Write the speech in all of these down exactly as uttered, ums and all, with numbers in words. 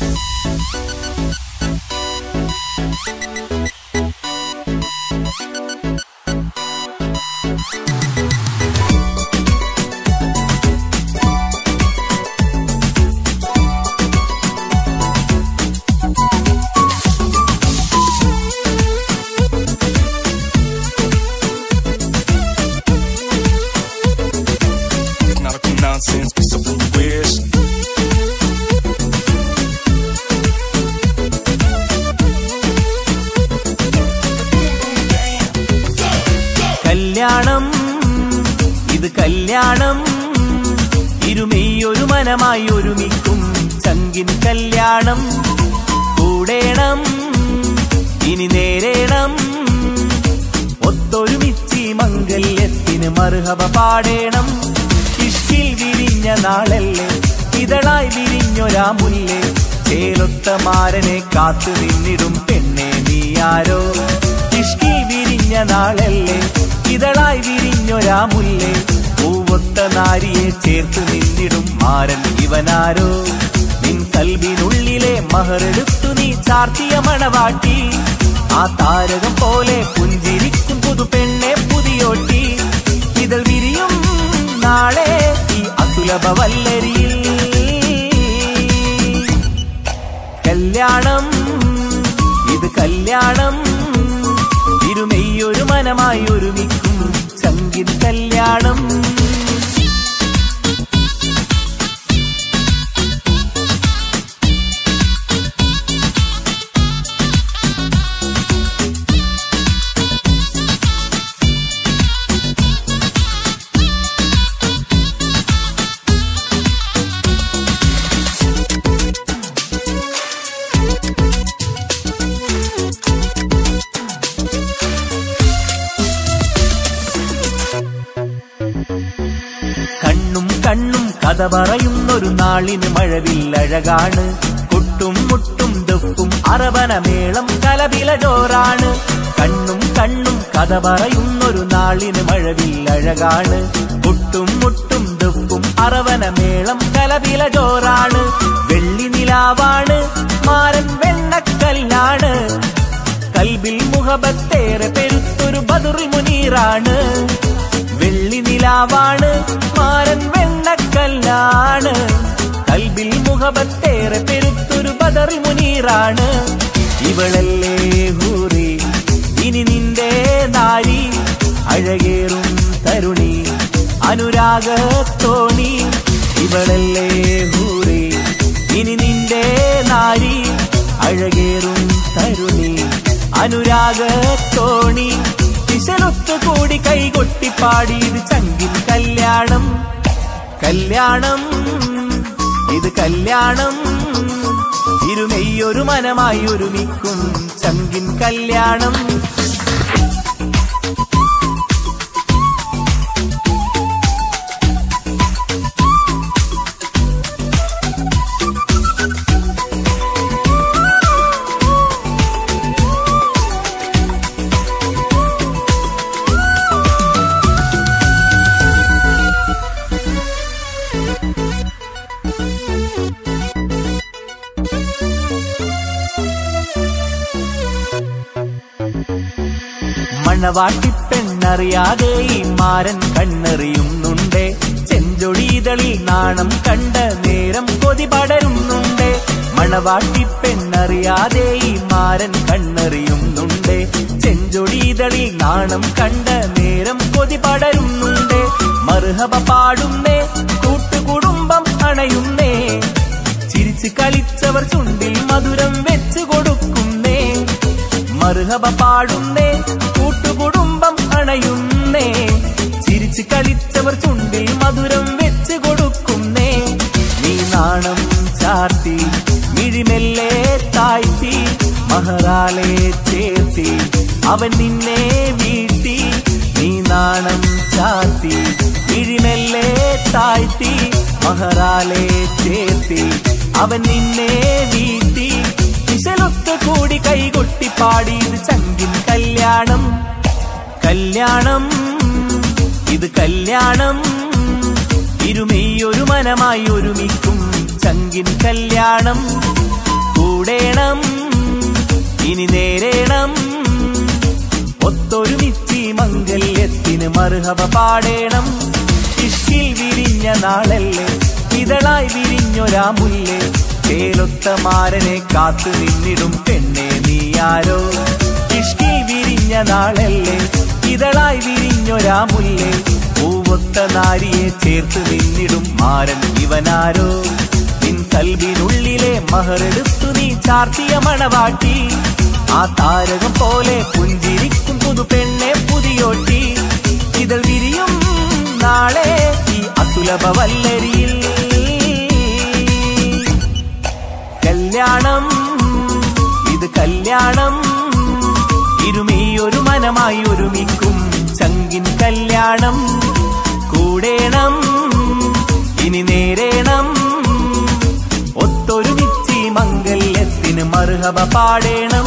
കല്യാണം ഇത് കല്യാണം ഇരുമെയ്യൊരു മനമായി ഒരുമിക്കും ചങ്കിൻ കല്യാണം കൂടേണം ഇനി നേരേണം ഒത്തൊരുമിച്ച് മംഗല്യത്തിന് മർഹബ പാടേണം ഇഷ്കിൽ വിരിഞ്ഞ നാളല്ലേ ഇതളായി വിരിഞ്ഞൊരാ മുല്ലേ ചേലൊത്ത മാരനെ കാത്തു നിന്നിടും പെണ്ണെ നീയാരോ ഇഷ്കിൽ വിരിഞ്ഞ നാളല്ലേ ഇതളായി വിരിഞ്ഞൊരാ മുല്ലേ പൂവൊത്ത നാരിയെ ചേർത്ത് നിന്നിടും മാരൻ ഇവനാരോ നിൻ കൽബിനുള്ളിലെ മഹറെടുത്തു നീ ചാർത്തിയ മണവാട്ടി ആ താരകം പോലെ പുഞ്ചിരിക്കും പുതു പെണ്ണെ പുതിയോട്ടി ഇതൾ വിരിയും നാളെ ഈ അസുലഭ വല്ലരിയിൽ കല്യാണം ഇത് കല്യാണം ഇരുമെയ്യൊരു മനമായി ഒരുമിക്കും ചങ്കിൻ കല്യാണം കണ്ണും കണ്ണും കഥ പറയുന്നൊരു നാളിന് മഴവില്ലഴകാണ് കൊട്ടും മുട്ടും ദഫും അറബനമേളം കലപില ജോറാണ് കണ്ണും കണ്ണും കഥ പറയുന്നൊരു നാളിന് മഴവില്ലഴകാണ് കൊട്ടും മുട്ടും ദഫും അറബനമേളം കലപില ജോറാണ് വെള്ളി നിലാവാണ് മാരൻ വെണ്ണക്കല്ലാണ് കൽബിൽ മുഹബത്തേറെ പെരുത്തൊരു ബദറുൽ മുനീറാണ് വെള്ളി നിലാവാണ് മാരൻ വെണ്ണക്കല്ലാണ് കൽബിൽ മുഹബത്തേറെ പെരുത്തൊരു ബദറുൽ മുനീറാണ് ഇവളല്ലേ ഹൂറി ഇനി നിന്റെ നാരി അഴകേറും തരുണി അനുരാഗത്തോണി ഇവളല്ലേ ഹൂറി ഇനി നിന്റെ നാരി അഴകേറും തരുണി അനുരാഗത്തോണി കൂടി കൈകൊട്ടിപ്പാടി ഇത് ചങ്കിൻ കല്യാണം കല്യാണം ഇത് കല്യാണം ഇരുമെയ്യൊരു മനമായി ഒരുമിക്കും ചങ്കിൻ കല്യാണം മണവാട്ടിപ്പെണ്ണറിയാതെ ഈ മാരൻ കണ്ണെറിയുന്നുണ്ട് ചെഞ്ചൊടിതളിൽ നാണം കണ്ട നേരം കൊതി പടരുന്നുണ്ട് മണവാട്ടിപ്പെണ്ണറിയാതെ ഈ മാരൻ കണ്ണെറിയുന്നുണ്ട് ചെഞ്ചൊടിതളിൽ നാണം കണ്ട നേരം കൊതി പടരുന്നുണ്ട് മർഹബ പാടുന്നേ കൂട്ടുകുടുംബം അണയുന്നേ ചിരിച്ച് കളിച്ചവർ ചുണ്ടിൽ മധുരം വെച്ചു കൊടുക്കുന്നേ മർഹബ പാടുന്നേ കൂട്ടുകുടുംബം അണയുന്നേ ചിരിച്ച് കളിച്ചവർ ചുണ്ടിൽ മധുരം വെച്ച് കൊടുക്കുന്നേ നീ നാണം ചാർത്തി മിഴിമെല്ലെ താഴ്ത്തി മഹറാലെ ചേർത്തി അവൻ നിന്നെ വീഴ്ത്തി നീ നാണം ചാർത്തി മിഴിമെല്ലെ താഴ്ത്തി മഹറാലെ ചേർത്തി അവൻ നിന്നെ വീഴ്ത്തി വിശലൊത്ത് കൂടി കൈകൊട്ടിപ്പാടി ഇത് ചങ്കിൻ കല്യാണം കല്യാണം ഇത് കല്യാണം ഇരുമെയ്യൊരു മനമായി ഒരുമിക്കും ചങ്കിൻ കല്യാണം കൂടേണം ഇനി നേരേണം ഒത്തൊരുമിച്ചി മംഗല്യത്തിന് മർഹബ പാടേണം. ഇഷ്കിൽ വിരിഞ്ഞ നാളല്ലേ ഇതളായി വിരിഞ്ഞൊരാ മുല്ലേ ചേലൊത്ത മാരനെ കാത്തു നിന്നിടും പെണ്ണെ നീയാരോ. ഇഷ്കിൽ വിരിഞ്ഞ നാളല്ലേ ഇതളായി വിരിഞ്ഞൊരാ മുല്ലേ പൂവൊത്ത നാരിയെ ചേർത്ത് നിന്നിടും മാരൻ ഇവനാരോ. നിൻ കൽബിനുള്ളിലെ മഹറെടുത്തു നീ ചാർത്തിയ മണവാട്ടി ആ താരകം പോലെ പുഞ്ചിരിക്കും പുതു പെണ്ണെ പുതിയോട്ടി. ഇതൾ വിരിയും നാളെ ഈ അസുലഭ വല്ലരിയിൽ കല്യാണം ഇത് കല്യാണം ഇരുമിയൊരു മനമായി ഒരുമിക്കും ചങ്കിൻ കല്യാണം. കൂടേണം ഇനി നേരേണം ഒത്തൊരുമിച്ചി മംഗല്യത്തിന് മർഹബ പാടേണം.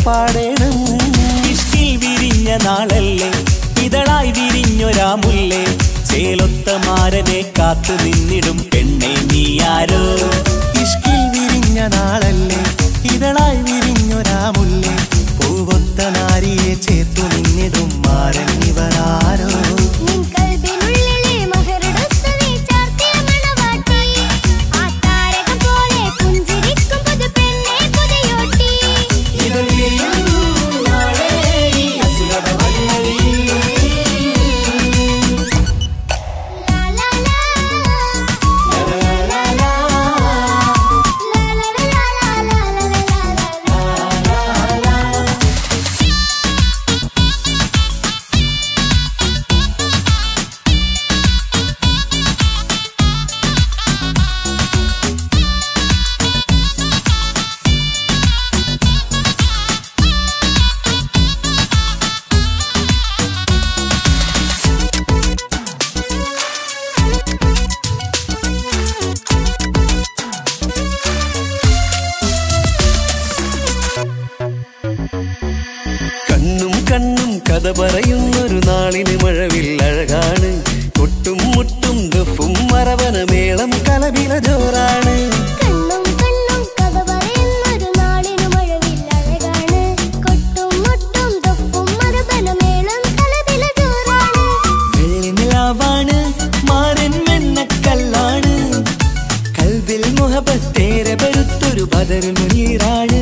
പാടേണം. ഇഷ്കിൽ വിരിഞ്ഞ നാളല്ലേ ഇതളായി വിരിഞ്ഞൊരാ മുല്ലേ, ചേലൊത്ത മാരനെ കാത്തു നിന്നിടും പെണ്ണെ നീയാരോ. ഇഷ്കിൽ വിരിഞ്ഞ നാളല്ലേ ഇതളായി വിരിഞ്ഞൊരാ മുല്ലേ, പൂവൊത്ത നാരിയെ ചേർത്തു നിന്നിടും മാരൻ ഇവരാരോ. കണ്ണും കണ്ണും കഥ പറയുന്നൊരു നാളിന് മഴവില്ലഴകാണ്, കൊട്ടും മുട്ടും ദഫും മറവന മേളം കലപില ജോറാണ്. കണ്ണും കണ്ണും കഥ പറയുന്നൊരു നാളിന് മഴവില്ലഴകാണ്, കൊട്ടും മുട്ടും ദഫും മറവന മേളം കലപില ജോറാണ്. വെള്ളി നിലാവാണ് മാരൻ വെണ്ണക്കല്ലാണ്, കൽബിൽ മുഹബത്തേറെ പെരുത്തൊരു ബദർ മുനീറാണ്.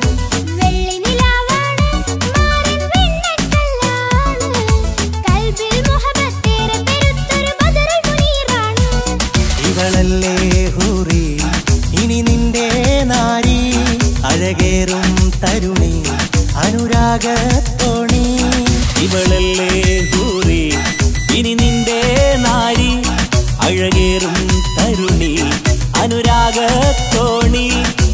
ഇവളല്ലേ ഹൂറി ഇനി നിന്റെ നാരി, അഴകേറും തരുണി അനുരാഗത്തോണി. ഇവളല്ലേ ഹൂറി ഇനി നിന്റെ നാരി, അഴകേറും തരുണി അനുരാഗത്തോണി.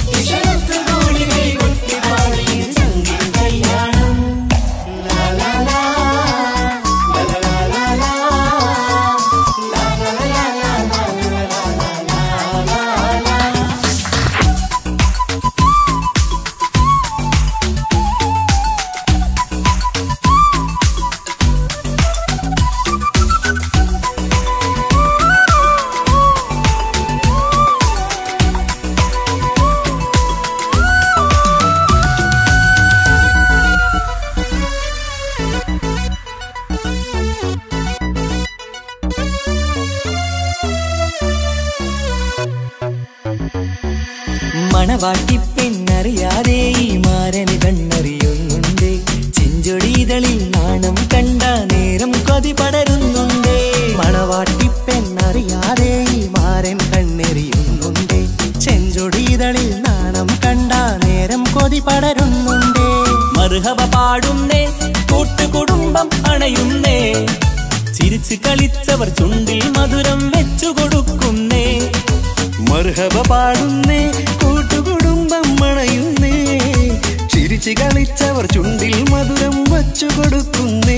മണവാട്ടിപ്പെണ്ണറിയാതെ ഈ മാരന് കണ്ണറിയുന്നുണ്ട്, ചെഞ്ചൊടിതളിൽ നാണം കണ്ട നേരം കൊതി പടരുന്നുണ്ട്. മണവാട്ടിപ്പെണ്ണറിയാതെ ഈ മാരൻ കണ്ണെറിയുന്നുണ്ട്, ചെഞ്ചൊടിതളിൽ നാണം കണ്ട നേരം കൊതി പടരുന്നുണ്ട്. മർഹബ പാടുന്നേ കൂട്ടുകുടുംബം അണയുന്നേ, ചിരിച്ചു കളിച്ചവർ ചുണ്ടിൽ മധുരം വെച്ചു കൊടുക്കുന്നേ. മർഹബ പാടുന്നേ കൂട്ടുകുടുംബം മണയുന്നേ, ചിരിച്ചു കളിച്ചവർ ചുണ്ടിൽ മധുരം വച്ചു കൊടുക്കുന്നേ.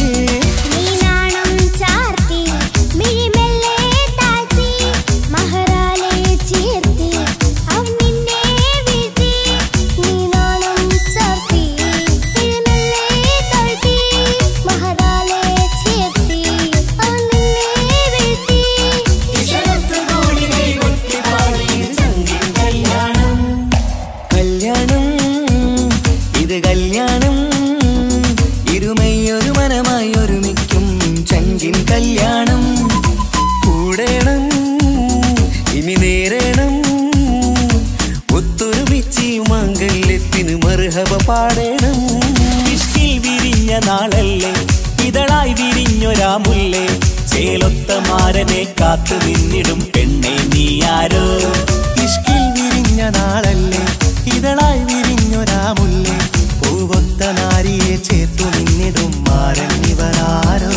കല്യാണം ഇരുമയൊരു മനമായി ഒരുമിക്കും ചങ്കിൻ കല്യാണം. കൂടേണം ഇനി നേരേണം, ഒത്തൊരുമിച്ച് മാംഗല്യത്തിന് മർഹബ പാടേണം. ഇഷ്കിൽ വിരിഞ്ഞ നാളല്ലേ ഇതളായി വിരിഞ്ഞൊരാ മുല്ലേ, ചേലൊത്ത മാരനെ കാത്തു നിന്നിടും പെണ്ണെ നീയാരോ. ഇഷ്കിൽ വിരിഞ്ഞ നാളല്ലേ ഇതളായി വിരിഞ്ഞൊരാ മുല്ലേ, പൂവൊത്ത നാരിയെ ചേർത്തു നിന്നിടും മാരൻ ഇവരാരോ.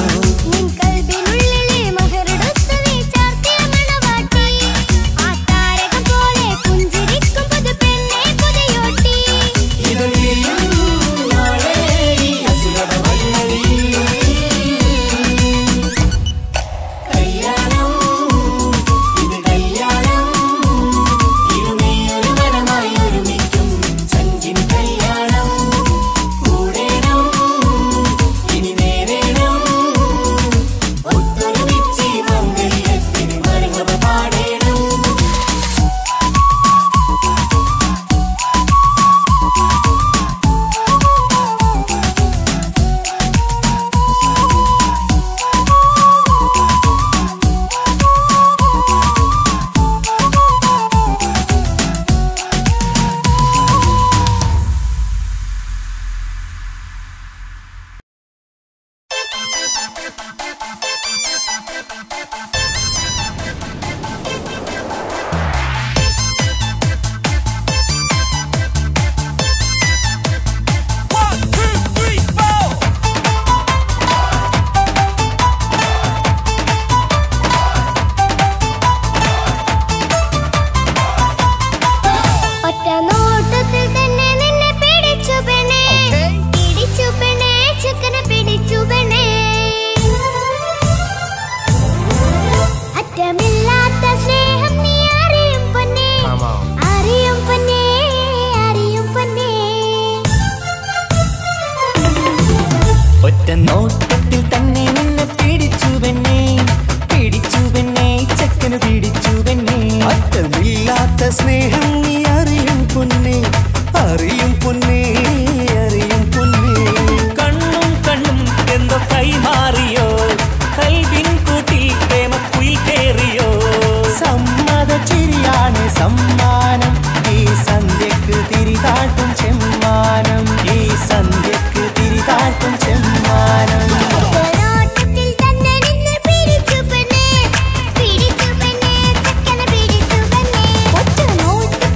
തരമില്ലാത്ത സ്നേഹം നീ അറിയും പൊന്നേ, അറിയും പൊന്നേ, അറിയും പൊന്നേ. ഒറ്റ നോട്ടത്തിൽ തന്നെ നിന്നെ പിടിച്ചു പെണ്ണേ, പിടിച്ചു പെണ്ണേ, ചെക്കന് പിടിച്ചു പെണ്ണേ. അറ്റമില്ലാത്ത സ്നേഹം നീ അറിയും പൊന്നേ, അറിയും പൊന്നേ, അറിയും പൊന്നേ. കണ്ണും കണ്ണും എന്തോ കൈമാറിയോ, കൽവിൻ കൂട്ടിൽ പ്രേമക്കുയിൽ കേറിയോ. സമ്മത ചിരിയാണ് സമ്മാനം, ഈ സന്ധ്യക്ക് തിരിതാട്ടും ചെമ്മാനം, ഈ സന്ധ്യക്ക് തിരിതാട്ടും ചെമ്മാനം. ഒറ്റനോട്ടത്തിൽ തന്നെ നിന്നെ പിടിച്ചു പെണ്ണേ, പിടിച്ചു പെണ്ണേ, ചെക്കനെ പിടിച്ചു പെണ്ണേ. ഒറ്റനോട്ടത്തിൽ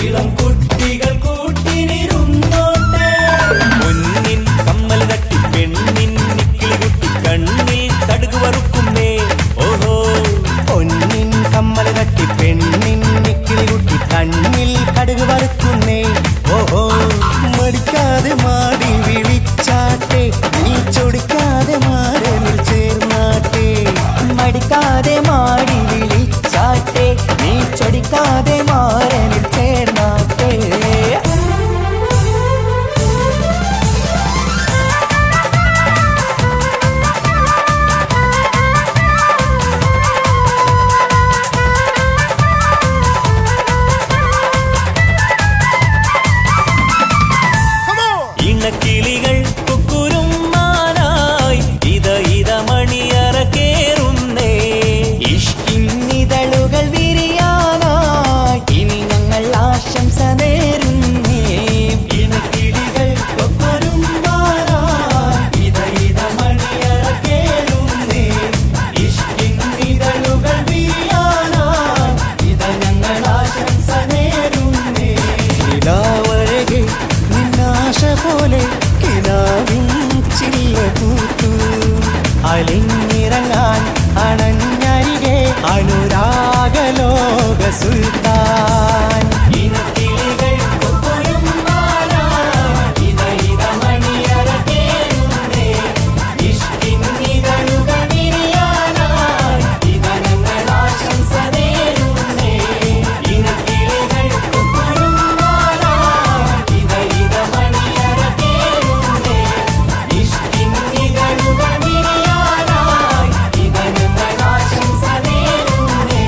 ഇളം കുട്ടികൾ കൂട്ടിനിരുന്നോട്ടെ. പൊന്നിൻ കമ്മൽ തട്ടി പെണ്ണിൻ നിക്കിളി കുട്ടി കണ്ണിൽ കടുക് വറുക്കുന്നേ. ഓഹോ പൊന്നിൻ കമ്മൽ തട്ടി പെണ്ണിൻ നിക്കിളി കുട്ടി കണ്ണിൽ കടുക് വറുക്കുന്നേ. ഓഹോ മടിക്കാതെ മാടി വിളിച്ചാട്ടെ, നീ ചൊടിക്കാതെ മാറനിൽ ചേർന്നാട്ടെ. മടിക്കാതെ മാടി വിളിച്ചാട്ടെ, നീ ചൊടിക്കാതെ മാറനിൽ ചേർന്നാട്ടെ. ഇണക്കിളികൾ കുക്കുരുമാനായി ഇത ഇത മണിയറ കേറുന്നേ. ഇഷ്കിന്നിതളുകൾ വിരിയാനായി ഇനി ഞങ്ങൾ ആശംസ നേരുന്നേ. ഇണക്കിളികൾ കുക്കുരുമാനായി ഇത ഇത മണിയറ കേറുന്നേ. ഇഷ്കിന്നിതളുകൾ വിരിയാനായി ഇത ഞങ്ങൾ ആശംസ നേരുന്നേ. നിലാവഴകെ നിന്നാശ പോലെ കിനാവിൻ ചില്ല പൂത്തു. അലിഞ്ഞിറങ്ങാൻ അണഞ്ഞരികെ അനുരാഗലോക സുൽത്താൻ. ഇനക്കിളികൾ കൊക്കൊരുമ്പാനായി ഇത ഇത മണിയറ കേറുന്നേ. ഇഷ്കിന്നിതളുകൾ വിരിയാനായി ഇത ഞങ്ങൾ ആശംസ നേരുന്നേ. ഇനക്കിളികൾ കൊക്കൊരുമ്പാനായി ഇത ഇത മണിയറ കേറുന്നേ. ഇഷ്കിന്നിതളുകൾ വിരിയാനായി ഇത ഞങ്ങൾ ആശംസ നേരുന്നേ.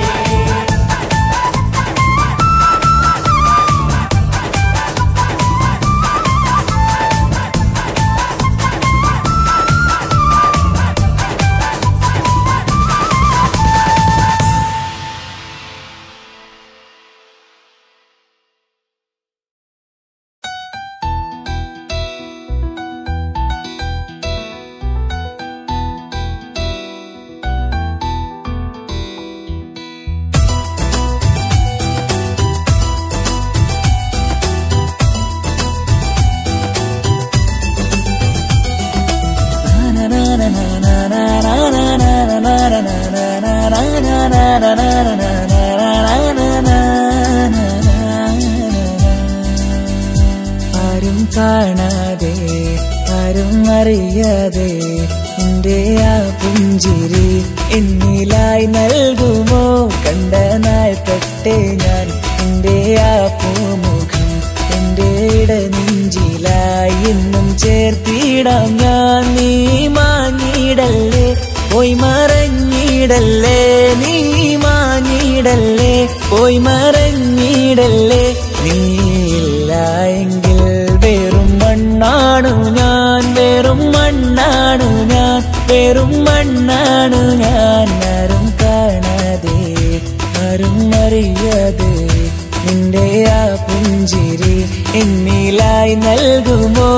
ആരും കാണാതെ ആരും അറിയാതെ എന്റെ ആ പുഞ്ചിരി എന്നിലായി നൽകുമോ? കണ്ട നാൾ തൊട്ടേ ഞാൻ എന്റെ ആ പൂമുഖം എന്റെ ഇടനെഞ്ചിലായി എന്നും ചേർത്തിടാം ഞാൻ. നീ മാഞ്ഞിടല്ലേ പോയി മറഞ്ഞിടല്ലേ, നീ മാഞ്ഞിടല്ലേ പോയി മറഞ്ഞിടല്ലേ. നീയില്ല എങ്കിൽ വെറും മണ്ണാണു ഞാൻ, വെറും മണ്ണാണു ഞാൻ, വെറും മണ്ണാണു ഞാൻ. ആരും കാണാതെ ആരും അറിയാതെ നിന്റെ ആ പുഞ്ചിരി എന്നിലായി നൽകുമോ?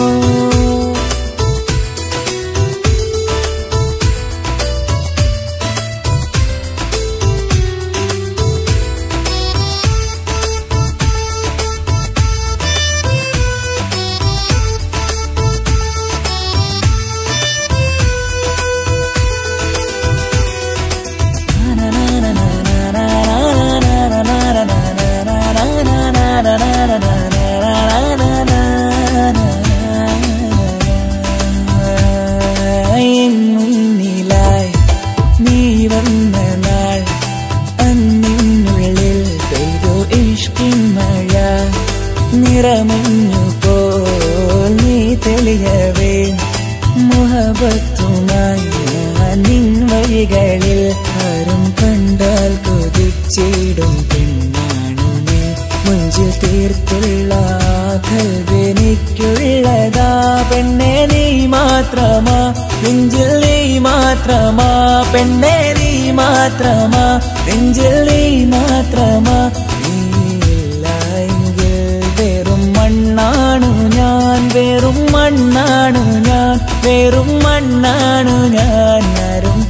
മുന്നിലായി നീ വന്ന നാൾ അന്നിനുള്ളിൽ പെയ്തു ഇഷ്കിൻ മഴ. നിറമഞ്ഞു പോൽ നീ തെളിയവേ മുഹബത്തുമായി ഞാൻ നിൻ വഴികളിൽ. ആരും കണ്ടാൽ കൊതിച്ചിടും പെണ്ണാണു നീ. മുഞ്ചിൽ തീർത്തുള്ള കൽവെനിക്കുള്ളതാ പെണ്ണെ നീ മാത്രമാ, നെഞ്ചിൽ നീ മാത്രമാ പെണ്ണെ നീ മാത്രമാ, നെഞ്ചിൽ നീ മാത്രമാ. നീയില്ല എങ്കിൽ വെറും മണ്ണാണു ഞാൻ, വെറും മണ്ണാണു ഞാൻ, വെറും മണ്ണാണു ഞാൻ. ആരും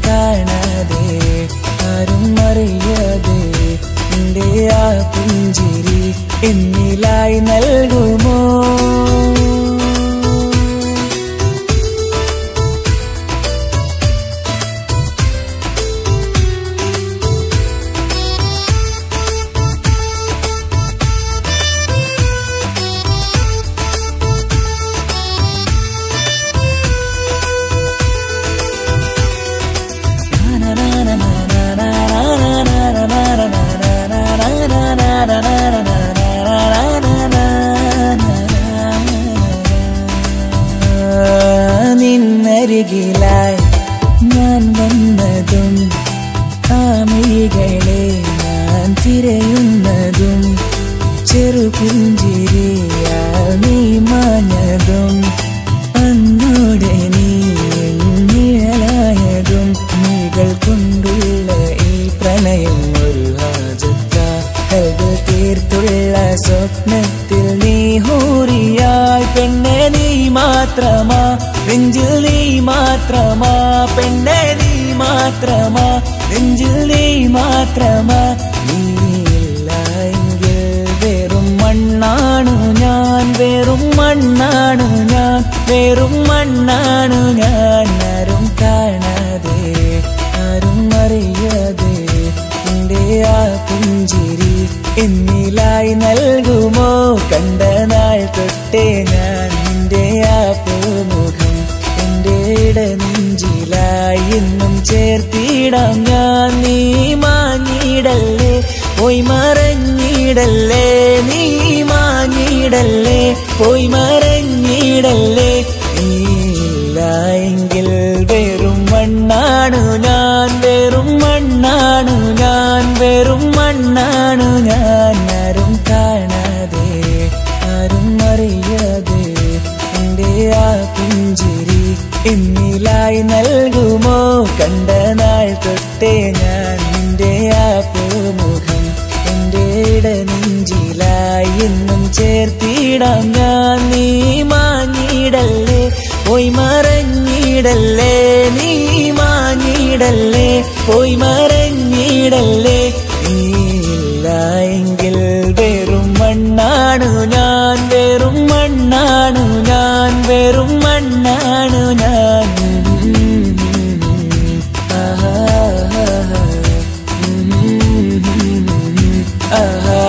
കാണാതെ ആരും അറിയാതെ നിന്റെ ആ പുഞ്ചിരി എന്നിലായി നൽകുമോ? നിന്നരികിലായി ഞാൻ വന്നതും ആമികളെ ഞാൻ തിരയുന്നതും ചെറുപുഞ്ചിരിയാൽ നീ മാഞ്ഞതും അന്നോടെ നീ നിഴലായതും നീകൾ കൊണ്ടുള്ള ഈ പ്രണയം ഒരു ഹാജത്ത കൽബ് തീർത്തുള്ള സ്വപ്നത്തിൽ നീ ഹൂറിയാൽ പെണ്ണെ നീ മാത്രമാ നെഞ്ചിൽ നീ മാത്രമാ പെണ്ണെ നീ മാത്രമാ നെഞ്ചിൽ നീ മാത്രമാ നീയില്ല എങ്കിൽ വെറും മണ്ണാണു ഞാൻ വെറും മണ്ണാണു ഞാൻ വെറും മണ്ണാണു ഞാൻ ആരും കാണാതെ ആരും അറിയാതെ എന്റെ ആ പുഞ്ചിരി എന്നിലായി നൽകുമോ? കണ്ട നാൾ തൊട്ടേ ഞാൻ നിന്റെ ആ പൂമുഖം എന്റെ ഇടനെഞ്ചിലായി എന്നും ചേർത്തിടാം ഞാൻ. നീ മാഞ്ഞിടല്ലേ പോയി മറഞ്ഞിടല്ലേ നീ മാഞ്ഞിടല്ലേ പോയി മറഞ്ഞിടല്ലേ നീയില്ല എങ്കിൽ വെറും മണ്ണാണു ഞാൻ വെറും മണ്ണാണു ഞാൻ വെറും മണ്ണാണു ഞാൻ ആരും കാണാതെ ആരും അറിയാതെ എന്റെ ആ പുഞ്ചിരി എന്നിലായി നൽകുമോ? കണ്ട നാൾ തൊട്ടേ ഞാൻ നിന്റെ ആ പൂമുഖം എന്റെ ഇടനെഞ്ചിലായി എന്നും ചേർത്തിടാം ഞാൻ. നീ മാഞ്ഞിടല്ലേ പോയി മറഞ്ഞിടല്ലേ നീ മാഞ്ഞിടല്ലേ പോയി മറഞ്ഞിടല്ലേ നീയില്ല എങ്കിൽ വെറും മണ്ണാണു ഞാൻ വെറും മണ്ണാണു ഞാൻ വെറും മണ്ണാണു ഞാൻ. ആഹാ ആഹാ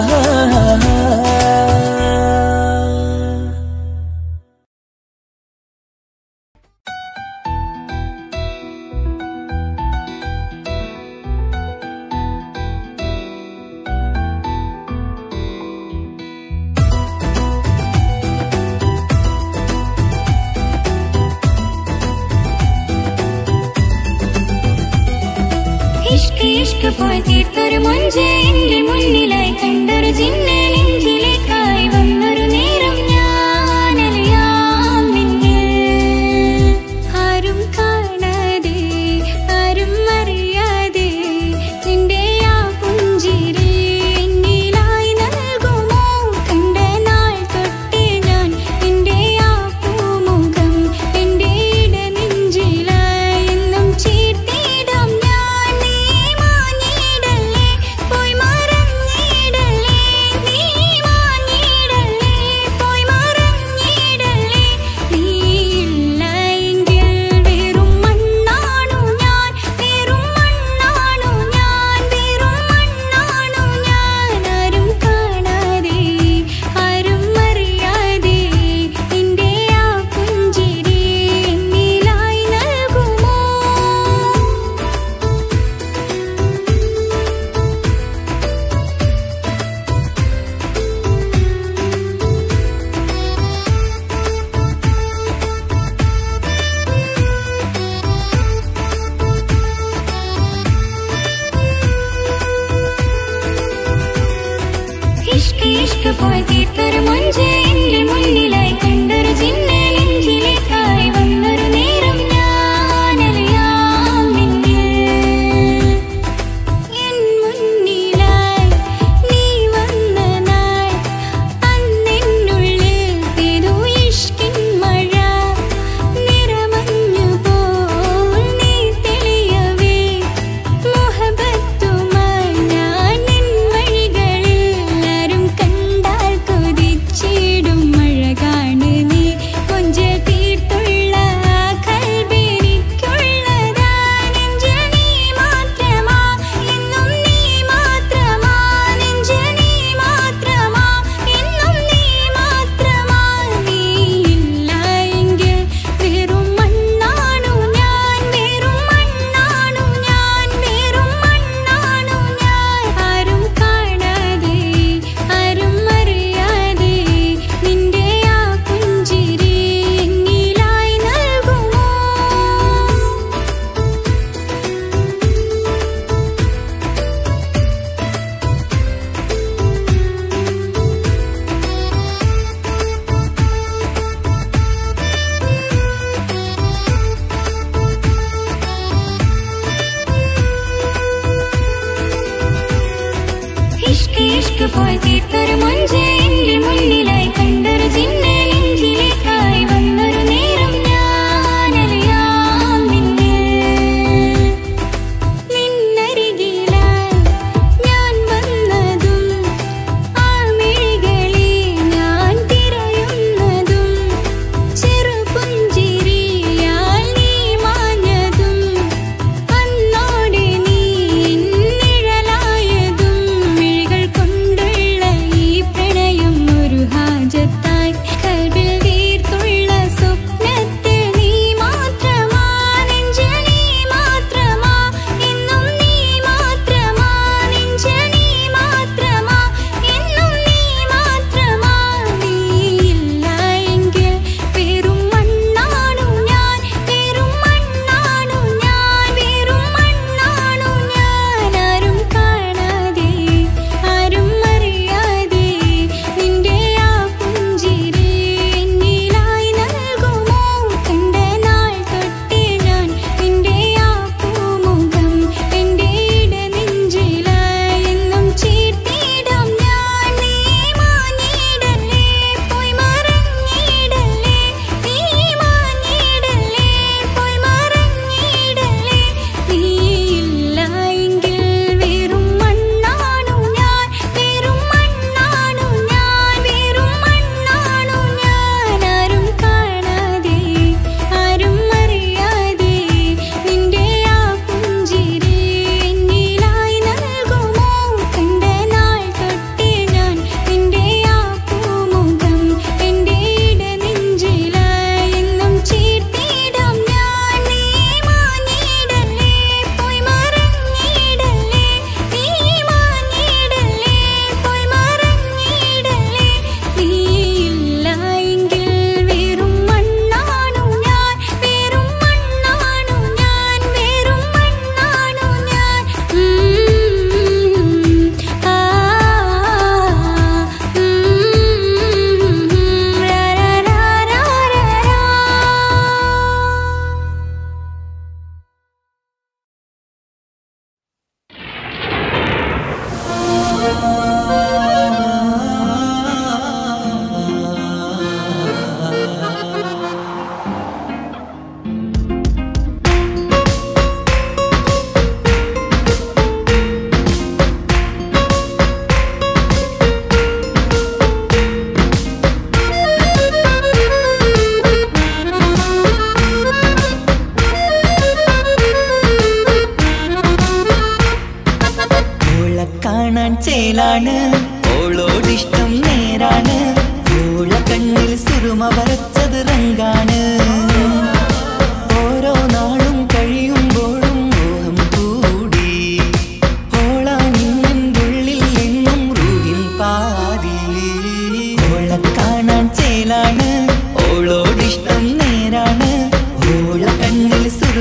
ഇഷ്ക് ഇഷ്ക് പോയി തീർത്തൊരു മൊഞ്ച് എന്റെ മുന്നിലായി കണ്ടൊരു ജിന്നെ നെഞ്ചിലേക്കായി വന്നൊരു നേരം ഞാനറിയാം നിന്നെ ആരും കാണാതെ ആരും അറിയാതെ നിന്റെ ആ പുഞ്ചിരി എന്നിലായി നൽകുമോ? കണ്ട നാൾ തൊട്ടേ ഞാൻ നിന്റെ ആ പൂമുഖം എന്റെ ഇടനെഞ്ചിലായി എന്നും ചേർത്തിടാം ഞാൻ. നീ മാഞ്ഞിടല്ലേ പോയി മറഞ്ഞിടല്ലേ നീ മാഞ്ഞിടല്ലേ പോയി മറഞ്ഞിടല്ലേ നീയില്ല എങ്കിൽ വെറും മണ്ണാണു ഞാൻ വെറും മണ്ണാണു ഞാൻ വെറും മണ്ണാണു ഞാൻ ആരും കാണാതെ ആരും അറിയാതെ എന്റെ ആ പുഞ്ചിരി എന്നിലായി നൽകുമോ? ഇഷ്ക് ഇഷ്ക് പോയി തീർത്തൊരു മൊഞ്ച് എന്റെ മുന്നിലായി കണ്ടൊരു ജിന്നെ നെഞ്ചിലേക്കായി വന്നൊരു നേരം ഞാനറിയാം നിന്നെ എൻ മുന്നിലായി നീ വന്ന നാൾ അന്നെന്നുള്ളിൽ പെയ്തു ഇഷ്കിൻ മഴ നിറമഞ്ഞു പോൽ നീ തെളിയവേ മുഹബത്തുമായി ഞാൻ നിൻ വഴികളിൽ ആരും കണ്ട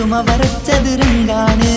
സുറുമ വരച്ചത് രംഗാണ്.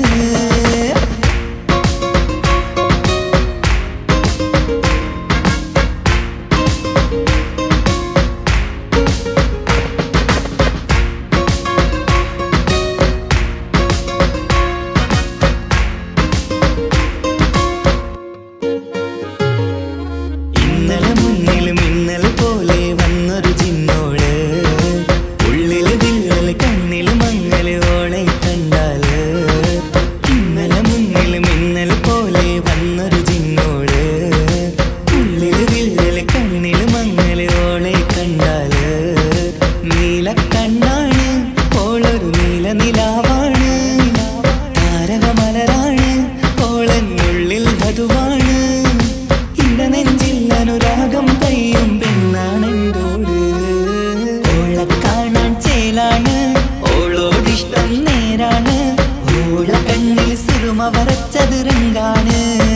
ഇന്നലെ മുന്നിൽ മിന്നൽ പോലെ വന്നൊരു ചിന്നോള്, ഉള്ളില് വിള്ളല് കണ്ണില് മങ്ങല് ഓളെ കണ്ടാല്. ഇന്നലെ മുന്നിൽ മിന്നൽ പോലെ വന്നൊരു ചിന്നോള്, ഉള്ളില് വിള്ളല് കണ്ണില് മങ്ങല് ഓളെ കണ്ടാല്. നീല കണ്ണാണ് ഓളൊരു നീല നിലാവാണ്, താരകമലരാണ് ഓളെന്നുള്ളിൽ വധുവാണ്. ഇടനെഞ്ചിൽ അനുരാഗം പെയ്യും പെണ്ണാണെന്തോട്. ഓളെ കാണാൻ ചേലാണ് ഓളോടിഷ്ടം നേരാണ്, ഓള കണ്ണിൽ സുറുമ വരച്ചത് രംഗാണ്.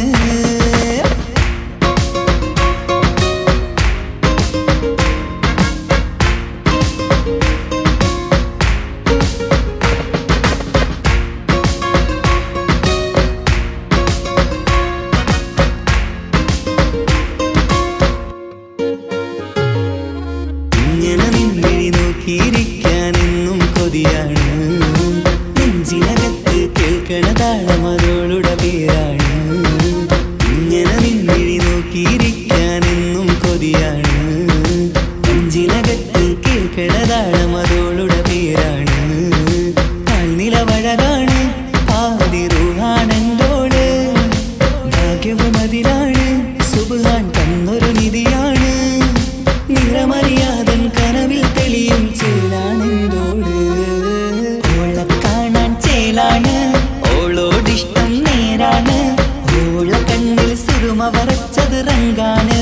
ഇങ്ങനെ നിന്നിഴി നോക്കിയിരിക്കാനെന്നും കൊതിയാണ്, നെഞ്ചിനകത്ത് കേൾക്കണ താളമതോളുടെ പേരാണ്. ഇങ്ങനെ നിന്നിഴി നോക്കിയിരിക്കാനെന്നും കൊതിയാണ്, നെഞ്ചിനകത്ത് കേൾക്കണ താളമതോളുടെ പേരാണ്. കാൽനിലവഴകാണ് ആദിറൂഹാണെന്തോട്, ഭാഗ്യവും അതിലാണ് സുബ്ഹാൻ തന്നൊരു നിധിയാണ്. നിറമറിയാതൻ കനവിൽ തെളിയും ചേലാണെന്തോട്. ഓളെ കാണാൻ ചേലാണ് ഓളോടിഷ്ടം നേരാണ്, ഓള കണ്ണിൽ സുറുമ വരച്ചത് രംഗാണ്.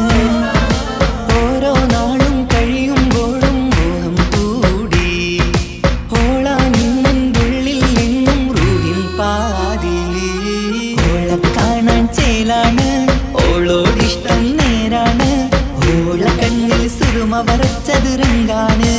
ഓരോ നാളും കഴിയുമ്പോഴും മോഹം കൂടി, ഓളാ നിന്നുള്ളിൽ നിന്നും റൂഹിൻ പാതി. ഓളെ കാണാൻ ചേലാണ് ഓളോടിഷ്ടം നേരാണ്, ഓള കണ്ണിൽ സുറുമ വരച്ചത് രംഗാണ്.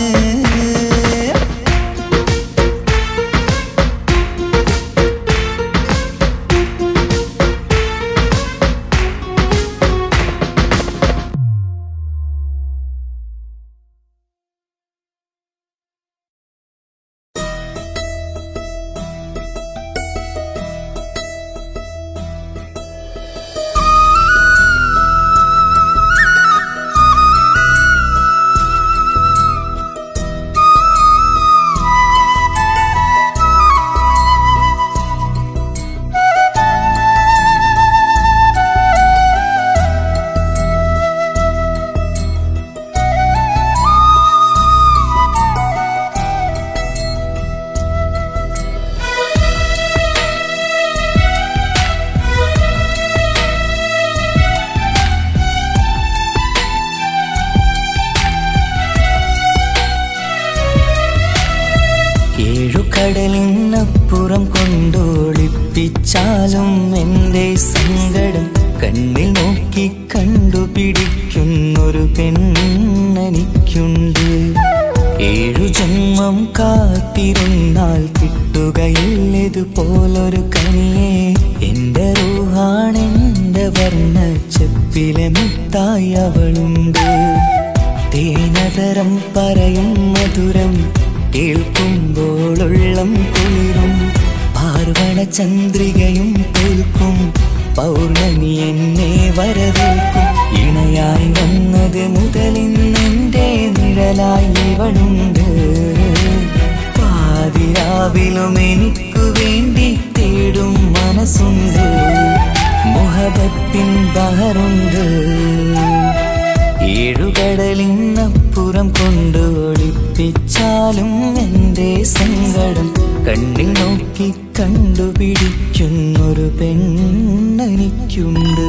ഏഴുകടലിനപ്പുറം കൊണ്ടോളിപ്പിച്ചാലും എൻ്റെ സങ്കടം കണ്ണിൽ നോക്കി കണ്ടുപിടിക്കുന്നൊരു പെണ്ണെനിക്കുണ്ട്. ഏഴു ജന്മം കാത്തിരുന്നാൽ കിട്ടുകയില്ലതുപോലൊരു കനിയെ, എൻ്റെ റൂഹാണെൻ്റെ വർണ്ണച്ചപ്പിലെ മുത്തായി അവളുണ്ട്. തേനതരം പറയും മധുരം കേൾക്കുമ്പോളുള്ളം കുളിരും, പാർവണ ചന്ദ്രികയും തോൽക്കും പൗർണമി എന്നെ വരവേൽക്കും. ഇണയായി വന്നത് മുതലിന്നെൻ്റെ നിഴലായി ഇവളുണ്ട്. പാതിരാവിലും എനിക്കു വേണ്ടി തേടും മനസ്സുണ്ട്, മുഹബത്തിൻ ബഹറുണ്ട്. ഏഴുകടലിനപ്പുറം കൊണ്ടോളിപ്പിച്ചാലും എൻ്റെ സങ്കടം കണ്ണിൽ നോക്കി കണ്ടുപിടിക്കുന്നൊരു പെണ്ണെനിക്കുണ്ട്.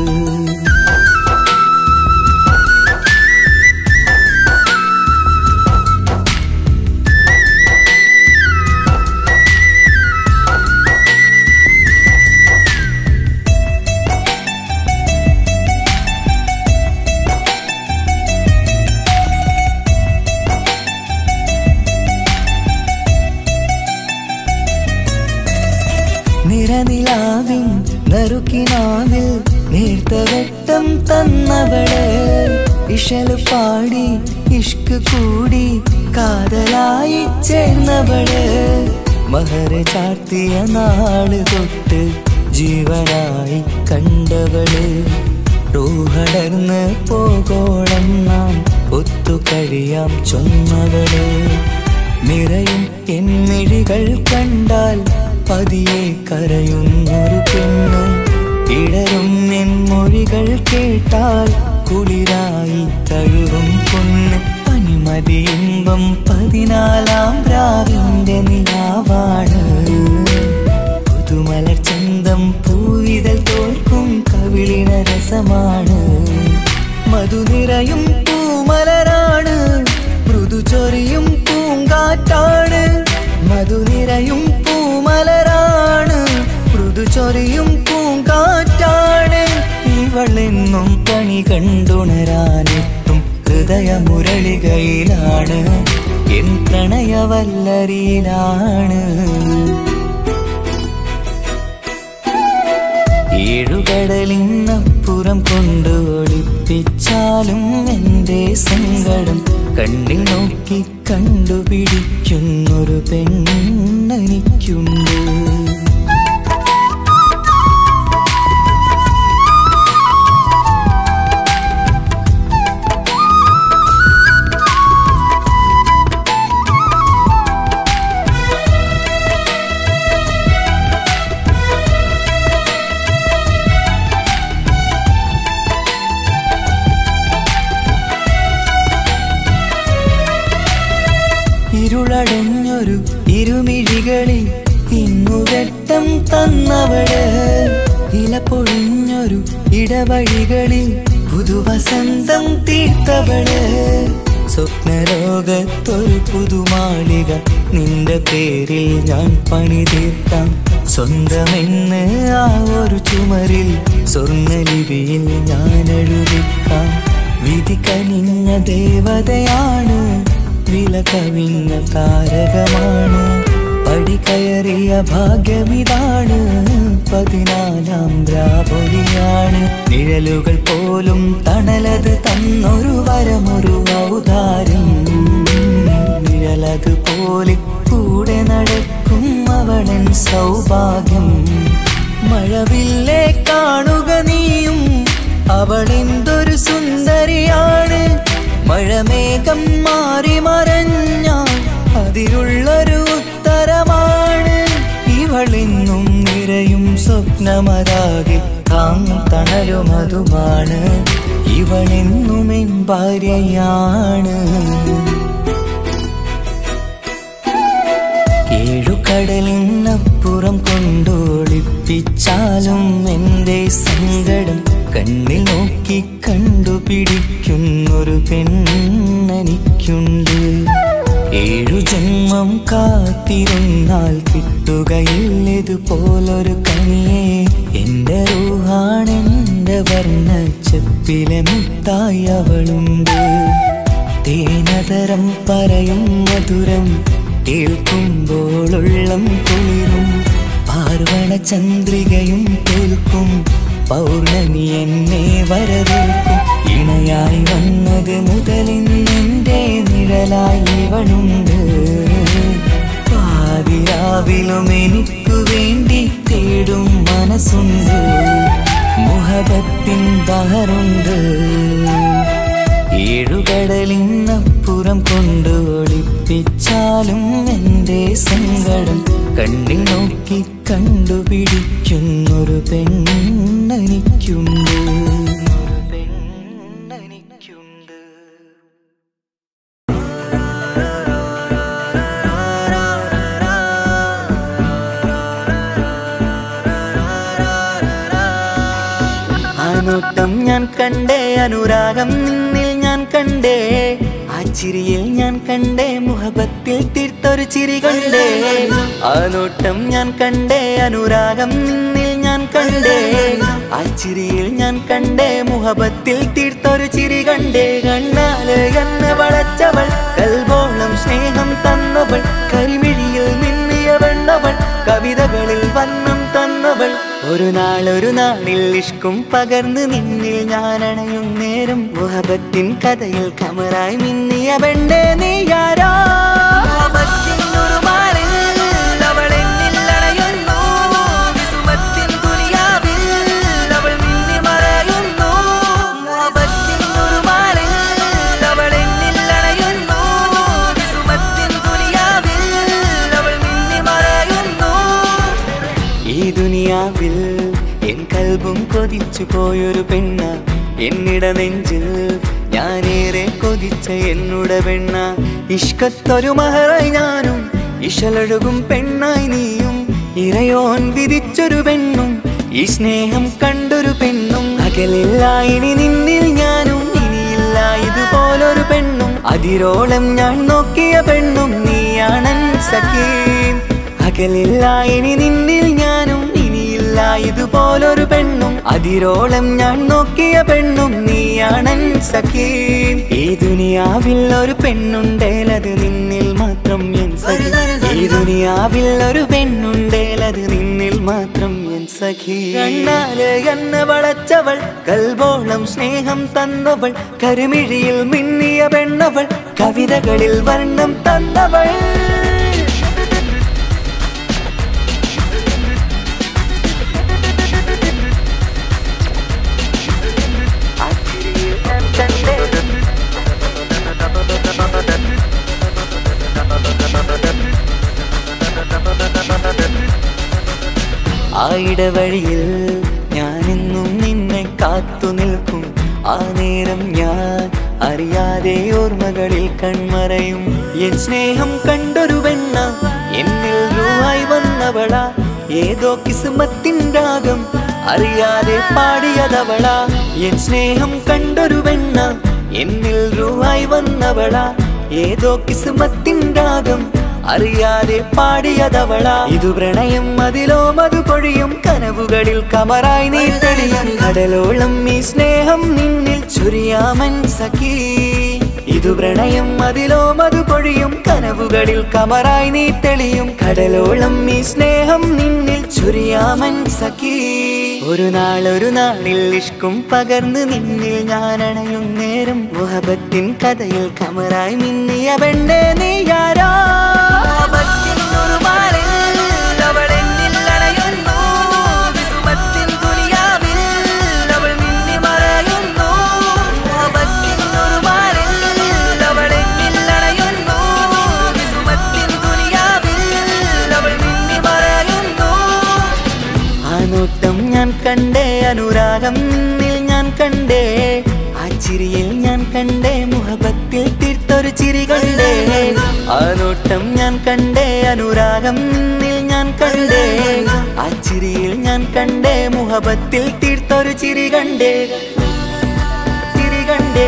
നറുക്കിനാവിൽ നേർത്ത വെട്ടം തന്നവള് ഇഷല് പാടി ഇഷ്ക് കൂടി കാതലായി ചേർന്നവള് മഹറ് ചാർത്തിയ നാള് തൊട്ട് ജീവനായി കണ്ടവള് റൂഹടർന്ന് പോകോളം നാം ഒത്തു കഴിയാം ചൊന്നവള് നിറയും എന്നിഴികൾ കണ്ടാൽ പതിയെ കരയുന്നൊരു പെണ്ണ് ഇടരും എൻ മൊഴികൾ കേട്ടാൽ കുളിരായി തഴുകും പൊന്ന് പനിമതി ഇമ്പം പതിനാലാം രാവിന്റെ നിലാവാണ് പുതുമലർ ചന്തം പൂവിതൽ തോൽക്കും കവിളിന രസമാണ് മധു നിറയും പൂമലരാണ് മൃദു ചൊരിയും പൂങ്കാറ്റാണ് മധു നിറയും പൂമലരാണ് മൃദു ചൊരിയും പൂങ്കാറ്റാണ് ഇവളെന്നും പണി കണ്ടുണരാനെത്തും ഹൃദയമുരളികയിലാണ് എൻ പ്രണയവല്ലരിയിലാണ് ഏഴുകടലിനപ്പുറം കൊണ്ട് ഒളിപ്പിച്ചാലും എൻ്റെ സങ്കടം കണ്ണിൽ നോക്കി കണ്ടുപിടിക്കുന്നൊരു പെണ്ണെനിക്കുണ്ട് ഇരുളടഞ്ഞൊരു ഇരുമിഴികളിൽ ഇന്നു വെട്ടം തന്നവള് ഇല പൊഴിഞ്ഞൊരു ഇടവഴികളിൽ പുതുവസന്തം തീർത്തവള് സ്വപ്നലോകത്തൊരു പുതുമാളിക നിന്റെ പേരിൽ ഞാൻ പണി തീർക്കാം സ്വന്തമെന്ന് ആ ഒരു ചുമരിൽ സ്വർണ്ണലിപിയിൽ ഞാൻ എഴുതിക്കാം വിധി കനിഞ്ഞ ദേവതയാണ് വില കവിഞ്ഞ താരകമാണ് പടി കയറിയ ഭാഗ്യമിതാണ് പതിനാലാം രാപൊലിയാണ് നിഴലുകൾ പോലും തണലത് തന്നൊരു വരമൊരു ഔദാര്യം നിഴലത് പോലെ കൂടെ നടക്കും അവളൻ സൗഭാഗ്യം മഴവില്ലേ കാണുക നീയും അവളെന്തൊരു സുന്ദരിയാണ് മഴമേഘം മാറി മറഞ്ഞാൽ അതിലുള്ളൊരു ഉത്തരമാണ് ഇവളെന്നും നിറയും സ്വപ്നമതാകെ താങ്ങും തണലും അതുമാണ് ഇവളെന്നും എൻ ഭാര്യയാണ് ഏഴുകടലിനപ്പുറം കൊണ്ടൊളിപ്പിച്ചാലും എൻ്റെ സങ്കടം കണ്ണിൽ നോക്കി കണ്ടുപിടിക്കുന്നൊരു പെണ്ണെനിക്കുണ്ട് ഏഴു ജന്മം കാത്തിരുന്നാൽ കിട്ടുകയില്ലതുപോലൊരു കനിയെ എൻ്റെ റൂഹാണെൻ്റെ വർണ്ണച്ചപ്പിലെ മുത്തായി അവളുണ്ട് തേനതരം പറയും മധുരം കേൾക്കുമ്പോളുള്ളം കുളിരും പാർവണ ചന്ദ്രികയും കേൾക്കും പൗർണമി എന്നെ വരവേൽക്കും ഇണയായി വന്നത് മുതലിന്നെൻ്റെ നിഴലായി ഇവളുണ്ട് പാതിരാവിലും എനിക്കു വേണ്ടി തേടും മനസ്സുണ്ട് മുഹബത്തിൻ ബഹറുണ്ട് ഏഴുകടലിനപ്പുറം കൊണ്ട് ഒളിപ്പിച്ചാലും എൻ്റെ സങ്കടം കണ്ണിൽ നോക്കി കണ്ടുപിടിക്കുന്നൊരു പെണ്ണെനിക്കുണ്ട് പെണ്ണെനിക്കുണ്ട് ആ നോട്ടം ഞാൻ കണ്ടേ അനുരാഗം നിന്നിൽ ഞാൻ കണ്ടേ ആ ചിരിയിൽ ഞാൻ കണ്ടേ മുഹബത്തിൽ തീർത്തൊരു ചിരി കണ്ടേ ആ നോട്ടം ഞാൻ കണ്ടേ അനുരാഗം നിന്നിൽ ഞാൻ കണ്ടേ ആ ചിരിയിൽ ഞാൻ കണ്ടേ മുഹബത്തിൽ തീർത്തൊരു ചിരി കണ്ടേ കണ്ണാല് എന്നെ വളച്ചവൾ കൽബോളം സ്നേഹം തന്നവൾ കരിമിഴിയിൽ മിന്നിയ വെണ്ണവൾ കവിതകളിൽ വന്നം തന്നവൾ ഒരു നാളൊരു നാളിൽ ഇഷ്കും പകർന്ന് നിന്നിൽ ഞാൻ അണയും നേരം മുഹബത്തിൻ കഥയിൽ കമറായി മിന്നിയ പെണ്ണേ നീയാരോ ഈ ദുനിയാവിൽ എൻ കൽബും കൊതിച്ചു പോയൊരു പെണ്ണ എന്നിട നെഞ്ചിൽ ഞാനേറെ കൊതിച്ച എന്നുടെ പെണ്ണ ഇഷ്കത്തൊരു മഹറായി ഞാനും ഇശലൊഴുകും പെണ്ണായി നീയും ഇറയോൻ വിധിച്ചൊരു പെണ്ണും ഈ സ്നേഹം കണ്ടൊരു പെണ്ണും അകലില്ല ഇനി നിന്നിൽ ഞാനും ഇനിയില്ല ഇതുപോലൊരു പെണ്ണും അതിരോളം ഞാൻ നോക്കിയ പെണ്ണും നീയാണൻ സഖീ അകലില്ല ഇനി നിന്നിൽ ഞാനും ഇനിയില്ല ഇതുപോലൊരു പെണ്ണും അതിരോളം ഞാൻ നോക്കിയ പെണ്ണും നീയാണൻ സഖീ ഈ ദുനിയാവിൽ ഒരു പെണ്ണുണ്ടേലത് നിന്നിൽ മാത്രം എൻ സഖി ഈ ദുനിയാവിൽ ഒരു പെണ്ണുണ്ടേലത് നിന്നിൽ മാത്രം എൻ സഖി കണ്ണാലെ എന്നെ വളച്ചവൾ കൽബോളം സ്നേഹം തന്നവൾ കരുമിഴിയിൽ മിന്നിയ പെണ്ണവൾ കവിതകളിൽ വർണ്ണം തന്നവൾ ആ ഇടവഴിയിൽ ഞാനെന്നും നിന്നെ കാത്തു നിൽക്കും ആ നേരം ഞാൻ അറിയാതെ ഓർമ്മകളിൽ കൺമറയും എൻ സ്നേഹം കണ്ടൊരു പെണ്ണ എന്നിൽ രൂപായി വന്നവള ഏതോ കിസ്മത്തിൻ രാഗം അറിയാതെ പാടിയതവള എൻ സ്നേഹം കണ്ടൊരു പെണ്ണ എന്നിൽ രൂപായി വന്നവള ഏതോ കിസ്മത്തിൻ രാഗം അറിയാതെ പാടിയതവള ഇതു പ്രണയം അതിലോ മധു പൊഴിയും കനവുകളിൽ കമറായി നീ തെളിയും കടലോളം ഈ സ്നേഹം നിന്നിൽ ചൊരിയാമൻ സഖീ ഇതു പ്രണയം അതിലോ മധു പൊഴിയും കനവുകളിൽ കമറായി നീ തെളിയും കടലോളം ഈ സ്നേഹം നിന്നിൽ ചൊരിയാമൻ സഖീ ഒരു നാളൊരു നാളിൽ ഇഷ്കും പകർന്ന് നിന്നിൽ ഞാൻ അണയും നേരം മുഹബത്തിൻ കഥയിൽ കമറായി മിന്നിയ പെണ്ണേ നീയാരോ ഞാൻ കണ്ടേ അനുരാഗം നിന്നിൽ ഞാൻ കണ്ടേ ആ ചിരിയിൽ ഞാൻ കണ്ടേ മുഹബത്തിൽ തീർത്തൊരു ചിരി കണ്ടേ ആ നോട്ടം ഞാൻ കണ്ടേ അനുരാഗം നിന്നിൽ ഞാൻ കണ്ടേ ആ ചിരിയിൽ ഞാൻ കണ്ടേ മുഹബത്തിൽ തീർത്തൊരു ചിരി കണ്ടേ ചിരി കണ്ടേ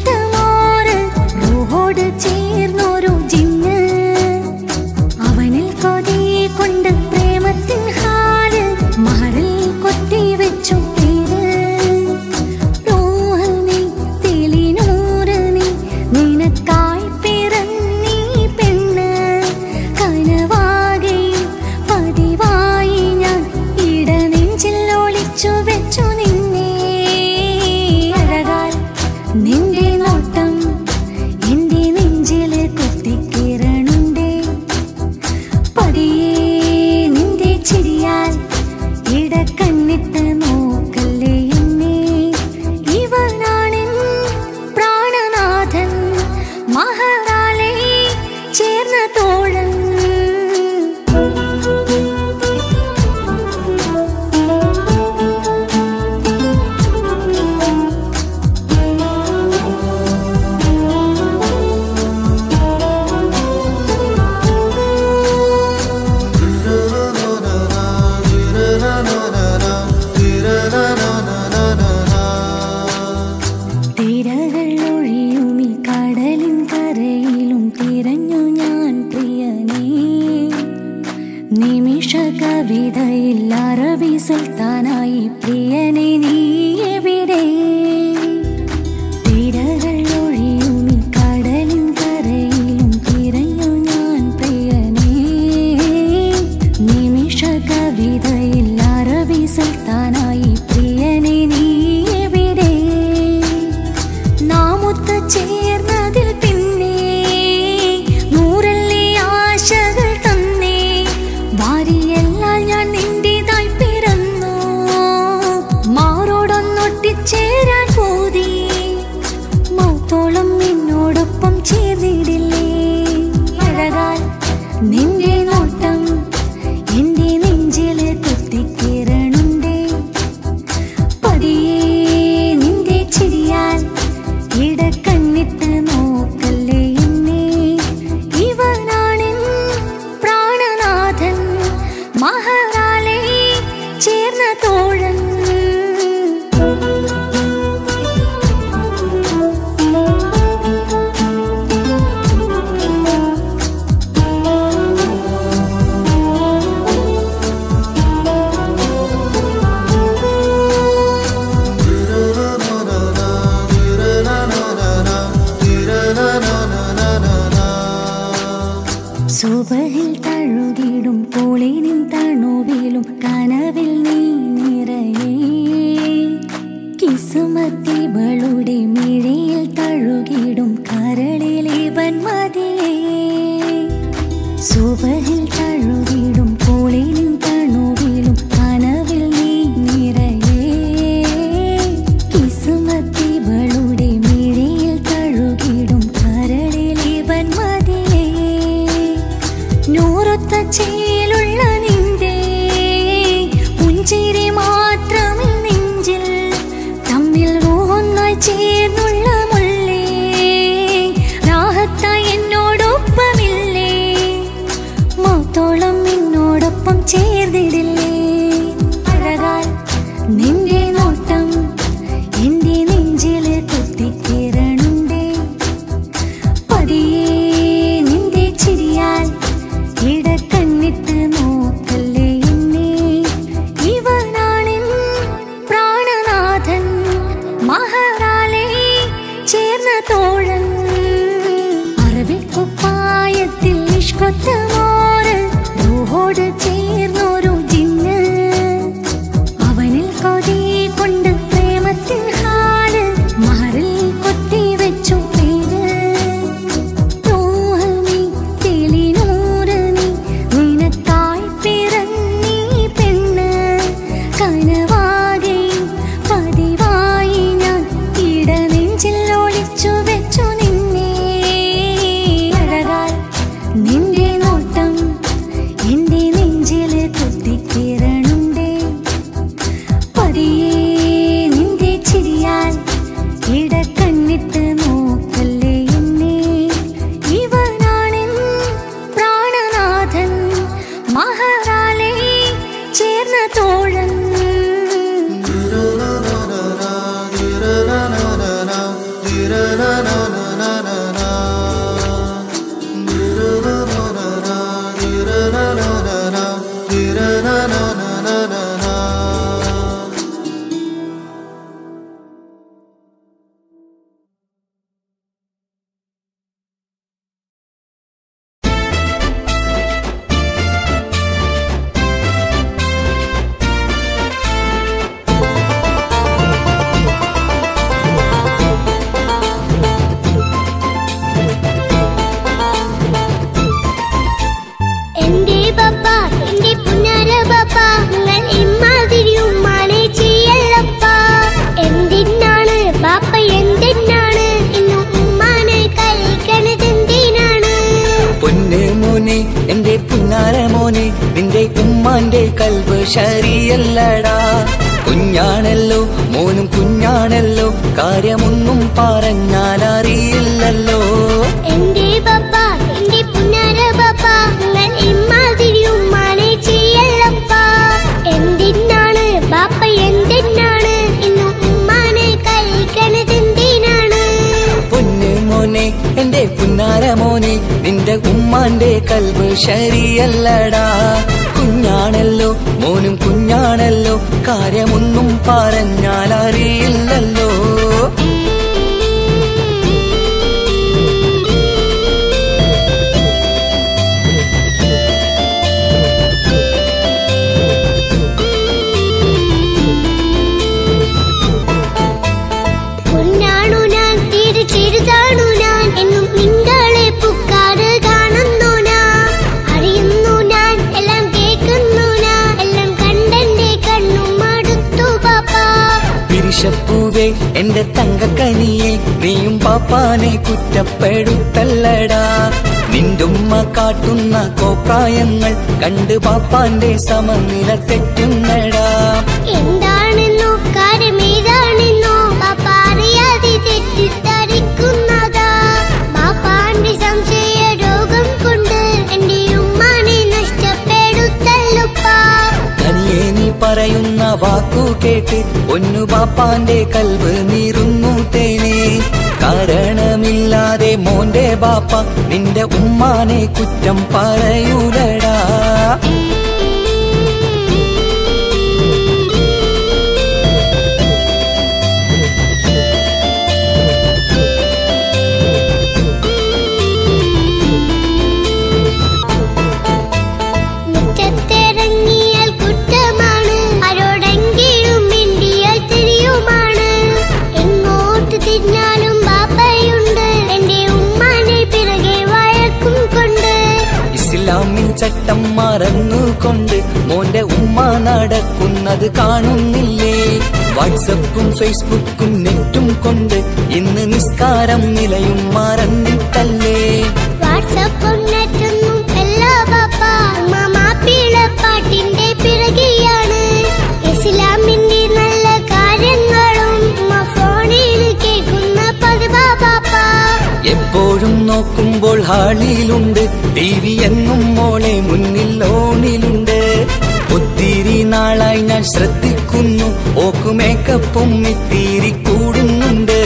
ചേർന്നോരോ ജിന്ന് അവനിൽ സുൽത്താനായി പ്രിയനെ നീ എവിടെ? തിരകൾ ഒഴിയും ഈ കടലിൻ കരയിലും തിരഞ്ഞു ഞാൻ പ്രിയനെ. നിമിഷ കവിതയിൽ അറബി സുൽത്താനായി പ്രിയനെ നീ എവിടെ? നാമൊത്ത് ചേർന്നതിൽ പിന്നെ നൂറല്ലേ ആശകൾ തന്നേ. വാരിയെല്ലാം ഞാൻ നിന്റേതായി പിറന്നു. മാറോടൊന്നൊട്ടിച്ചേരാൻ പോതി. മൗത്തോളം നിന്നോടൊപ്പം ചേർന്നിടില്ലേ? അഴകാൽ നിന്റെ നോട്ടം എന്റെ നെഞ്ചില് കുത്തിക്കിരണുണ്ടേ. പതിയെ നിന്റെ ചിരിയാൽ ഇടക്കണ്ണിട്ട് നോക്കല്ലേ എന്നെ. ഇവനാണെൻ പ്രാണനാഥൻ മഹറാലെ ചേർന്ന തോഴൻ. സുബഹിൽ തഴുകിടും പോളിനും തണുവിലും കനവിൽ നീ നിറയേ. കിസുമത്തിവളുടെ മിഴിയിൽ തഴുകിടും കരളിലിവൻ മതിയേ. സുബഹിൽ തഴുകിടും പോളിനും തണുവിലും കനവിൽ നീ നിറയേ. കിസുമത്തിവളുടെ മിഴിയിൽ തഴുകിടും കരളിലിവൻ മതിയേ. നൂറൊത്ത ചേലുള്ള നിന്റെ പുഞ്ചിരി മാത്രമേ നെഞ്ചിൽ തമ്മിൽ ഒന്നായി ചേർന്നുള്ള മുള്ളേ. രാഹത്തായി എന്നോടൊപ്പമില്ലേ? മൗത്തോളം എന്നോടൊപ്പം ചേർന്നിടില്ലേ? അഴകാൽ നിന്റെ നോട്ടം എന്റെ നെഞ്ചില് കുത്തിക്കിരണുണ്ടേ. പതിയെ നിന്റെ ചിരിയാൽ ഇടക്കണ്ണിട്ട് നോക്കല്ലേ എന്നെ. ഇവനാണെൻ പ്രാണനാഥൻ മഹറാലെ ചേർന്ന തോഴൻ. അറബിക്കുപ്പായത്തിൽ ഇഷ്കൊത്ത മോറ് റൂഹോട് ചേർന്നൊരു ജിന്ന്. അവനിൽ കൊതി കൊണ്ട് പ്രേമത്തിൻ ഹാല് മഹറിൽ കൊത്തി വെച്ചു പേര്. റൂഹ് നീ തെളിനൂറ് നീ നിനക്കായി പിറന്നീ പെണ്ണ്. കനവാകെയും പതിവായി ഞാൻ ഇടനെഞ്ചിൽ ഒളിച്ചു വെച്ചു നിന്നെ. അഴകാൽ നിന്റെ നോട്ടം എന്റെ നെഞ്ചില് കുത്തിക്കിരണുണ്ടേ. പതിയെ നിന്റെ ചിരിയാൽ ഇടക്കണ്ണിട്ട് നോക്കല്ലേ എന്നെ. ഇവനാണെൻ പ്രാണനാഥൻ മഹറാലെ ചേർന്ന തോഴൻ. എന്റെ പപ്പ എന്റെ പുന്നാര പപ്പ നിങ്ങൾ ഇമ്മാതിരി ഉമ്മാനെ ചെയ്യല്ലപ്പ. എന്തിനാണ് പാപ്പ എന്തിനാണ് ഇന്ന് ഉമ്മാനെ കഴിക്കണതെന്തിനാണ്? പൊന്നെ മോനെ എന്റെ പുന്നാര മോനെ നിന്റെ ഉമ്മാന്റെ കൽബ് ശരിയല്ലടാ. കുഞ്ഞാണല്ലോ മോനും കുഞ്ഞാണല്ലോ കാര്യമൊന്നും പറഞ്ഞാൽ അറിയില്ലല്ലോ. എന്റെ പപ്പ എന്റെ പുന്നാര പപ്പ നിങ്ങൾ ഇമ്മാതിരി ഉമ്മാനെ ചെയ്യല്ലപ്പ. എന്തിനാണ് പാപ്പ എന്തിനാണ് ഇന്ന് ഉമ്മാനെ കഴിക്കണതെന്തിനാണ്? പൊന്നെ മോനെ എന്റെ പുന്നാര മോനെ നിന്റെ ഉമ്മാന്റെ കൽബ് ശരിയല്ലടാ. കുഞ്ഞാ കുഞ്ഞാണല്ലോ മോനും കുഞ്ഞാണല്ലോ കാര്യമൊന്നും പറഞ്ഞാൽ അറിയില്ലല്ലോ. പൂവേ എന്റെ തങ്കക്കനിയെ നീയും പാപ്പാനെ കുറ്റപ്പെടുത്തല്ലടാ. നിന്റുമ്മ കാട്ടുന്ന കോപ്രായങ്ങൾ കണ്ട് പാപ്പാന്റെ സമനില തെറ്റുന്നടാ. എന്താണെന്നോ കാര്യമേതാണെന്നോ പാപ്പ അറിയാതെ തെറ്റിദ്ധരിക്കുന്നതാ. പാപ്പാന്റെ സംശയ രോഗം കൊണ്ട് എന്റെ ഉമ്മാനെ നഷ്ടപ്പെടുത്തല്ലുപ്പാ. കനിയെ നീ പറയുന്ന വാക്കു കേട്ട് ഒന്നു ബാപ്പാന്റെ കൽവ് നീറുന്നു തേനെ. കാരണമില്ലാതെ മോന്റെ ബാപ്പ നിന്റെ ഉമ്മാനെ കുറ്റം പറയൂലടാ. ഇസ്ലാമിൽ ചട്ടം മറന്നുകൊണ്ട് മോന്റെ ഉമ്മ നടക്കുന്നത് കാണുന്നില്ലേ? വാട്സപ്പും ഫേസ്ബുക്കും നെറ്റും കൊണ്ട് ഇന്ന് നിസ്കാരം നിലയും മറന്നിട്ടല്ലേ? വാട്സപ്പും നെറ്റൊന്നും എല്ലാ പാപ്പ മാപ്പിളപ്പാട്ടിന്റെ പിറകെയാണ്. ഇസ്ലാമിന്റെ നല്ല കാര്യങ്ങളും ഫോണിൽ കേൾക്കുന്ന പതിവാ പാപ്പ. എപ്പോഴും നോക്കുമ്പോൾ ഹാളിലുണ്ട് ടി വി എന്നും മോളെ മുന്നിൽ ഓണിലുണ്ട്. ഒത്തിരി നാളായി ഞാൻ ശ്രദ്ധിക്കുന്നു ഓക്കു മേക്കപ്പും ഇത്തിരി കൂടുന്നുണ്ട്.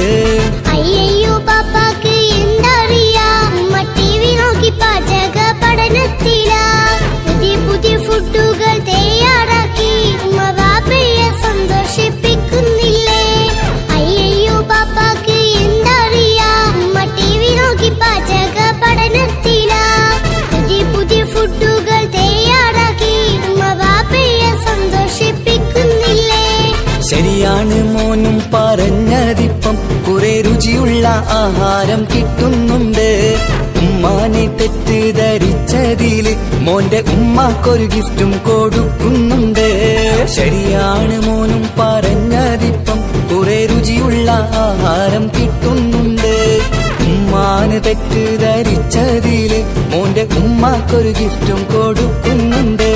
അയ്യോ പാപ്പാക്ക് എന്തറിയാ ടി വി നോക്കി പാചക പഠനത്തിലാ. പുതിയ പുതിയ ഫുഡുകൾ തയ്യാറാക്കി ഉമ്മ ബാപ്പയെ സന്തോഷിപ്പിക്കുന്നില്ലേ? അയ്യോ പാപ്പാക്ക് എന്തറിയാ ടി വി നോക്കി പാചക പഠനത്തിലാ. പുതിയ പുതിയ ഫുഡുകൾ തയ്യാറാക്കി ഉമ്മ ബാപ്പയെ സന്തോഷിപ്പിക്കുന്നില്ലേ? ശരിയാണ് മോനും പറഞ്ഞതിപ്പം കുറെ രുചിയുള്ള ആഹാരം കിട്ടുന്നുണ്ട്. ഉമ്മാനെ തെറ്റിദ്ധരിച്ചതില് മോന്റെ ഉമ്മാക്കൊരു ഗിഫ്റ്റും കൊടുക്കുന്നുണ്ട്. ശരിയാണ് മോനും പറഞ്ഞതിപ്പം കുറെ രുചിയുള്ള ആഹാരം കിട്ടുന്നുണ്ട്. ഉമ്മാന് തെറ്റിദ്ധരിച്ചതില് മോന്റെ ഉമ്മാക്കൊരു ഗിഫ്റ്റും കൊടുക്കുന്നുണ്ട്.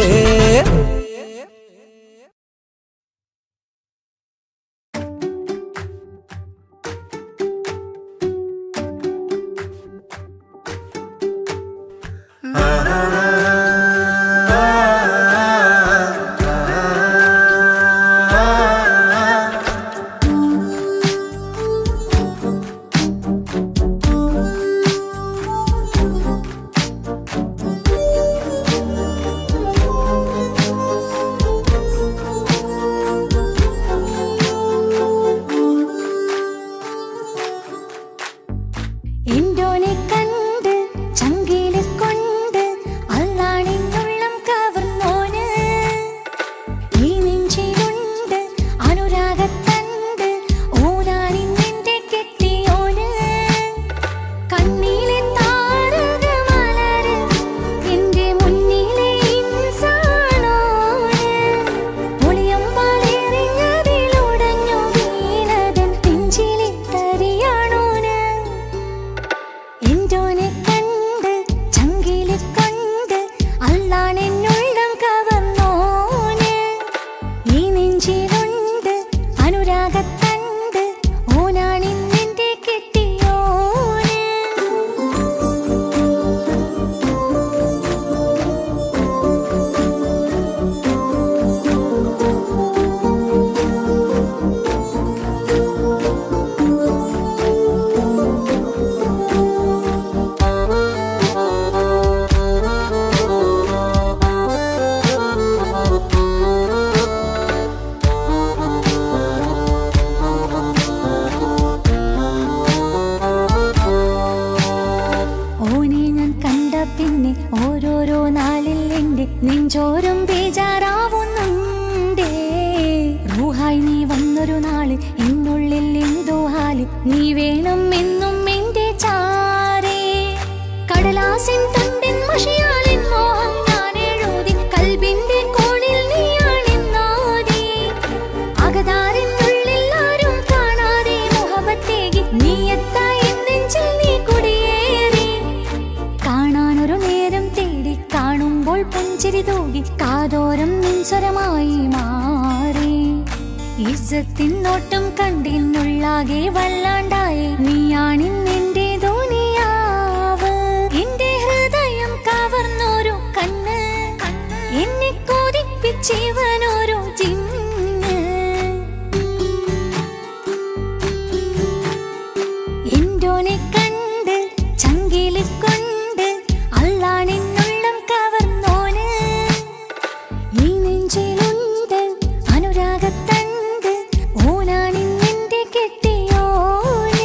എന്തോനെ കണ്ട് ചങ്കില് കൊണ്ട് പിന്നെ ഓരോരോ നാളിൽ എന്റെ നെഞ്ചോരം ബേജാറാവുന്നുണ്ടേ. റൂഹായി നീ വന്നൊരു നാള് എന്നുള്ളിൽ എന്തോ ഹാല്, നീ വേണം എന്നും എന്റെ ചാരേ. കടലാസിൻ തണ്ടിൻ മഷിയാലിൻ മോഹം ഞാൻ എഴുതി, കൽബിന്റെ കോണിൽ നീയാണെന്നാതി. അകതാരിനുള്ളിൽ ആരും കാണാതെ മുഹബത്തേകി നീ എത്തായി നെഞ്ചിൽ നീ കുടിയേറി. കാണാനൊരു നേരം തേടി കാണുമ്പോൾ പുഞ്ചിരി തൂകി കാതോരം നിൻസ്വരമായി മാറി. ഇസ്സത്തിൻ നോട്ടം കണ്ടിന്നുള്ളാകെ വല്ലാണ്ടായി, നീയാണിന്നെന്റെ ദുനിയാവ്. എന്റെ ഹൃദയം കവർന്നോരു കണ്ണ്, എന്നെ കൊതിപ്പിച്ചിവനോരു ജിന്ന്. എന്തോനെ കണ്ട് ചങ്കില് കൊണ്ട് അല്ലാണെന്നുള്ളം കവർന്നോന്. ഈ നെഞ്ചിലുണ്ട് അനുരാഗത്തണ്ട്, ഓനാണിന്നെന്റെ കെട്ടിയോന്.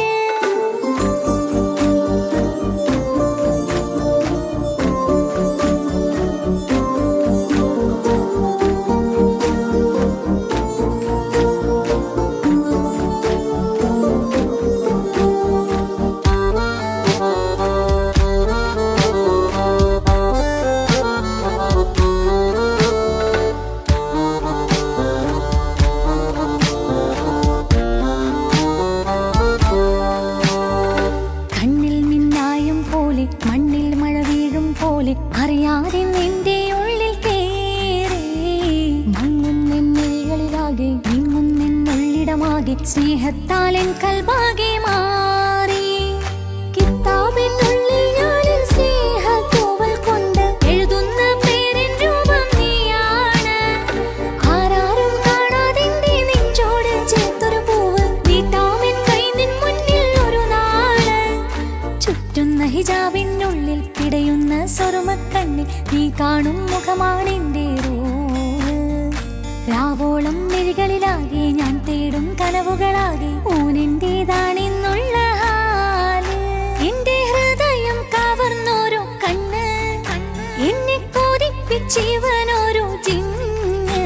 കണ്ണിൽ മിന്നായം പോലെ മണ്ണിൽ മഴ വീഴും പോലെ അറിയാതെ നിന്റെ ഉള്ളിൽ കേറി. മങ്ങുന്നെന്നിഴകളിലാകെ നീങ്ങുന്നെന്നുള്ളിടമാകെ സ്നേഹത്താലെൻ കൽബാകെ മാറി. കിതാബിനുള്ളിൽ ഞാനെൻ സ്നേഹത്തൂവൽ കൊണ്ട് എഴുതുന്ന പേരിൻ രൂപം നീയാണ്. ആരാരും കാണാതെന്റെ നെഞ്ചോട് ചേർത്തൊരു പൂവ് നീട്ടാമെൻ കൈ നിൻ മുന്നിൽ ഒരു നാള്. ചുറ്റുന്ന ഹിജാബിനുള്ളിൽ പിടയുന്ന സ്വർമ്മക്കണ്ണിൽ നീ കാണും മുഖമാണെന്റെ റൂഹ്. രാവോളം മിഴികളിലാകെ ഞാൻ തേടും കനവുകളാകെ ഊനെന്റേതാണെന്നുള്ള ഹാല്. എന്റെ ഹൃദയം കവർന്നോരോ കണ്ണ്, എന്നെ കൊതിപ്പിച്ചിവനോരോ ജിന്ന്.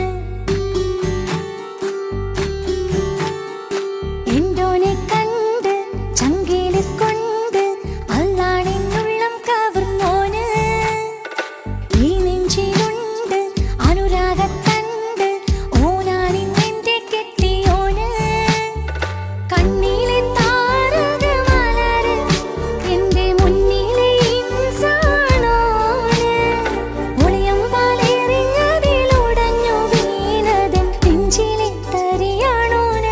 എന്തോനെ കണ്ട് ചങ്കില് കൊണ്ട് അല്ലാണെന്നുള്ളം കവർന്നോന്. ഈ നെഞ്ചിലുണ്ട് അനുരാഗത്തണ്ട്, ഓനാണിന്നെന്റെ കെട്ടിയോന്. കണ്ണിലെ താരകമലര് എന്റെ മുന്നിലെ ഇൻസാണോന്. ഒളിയം പാലെറിഞ്ഞതിലുടഞ്ഞു വീണതൻ നെഞ്ചിലെ തരിയാണോന്.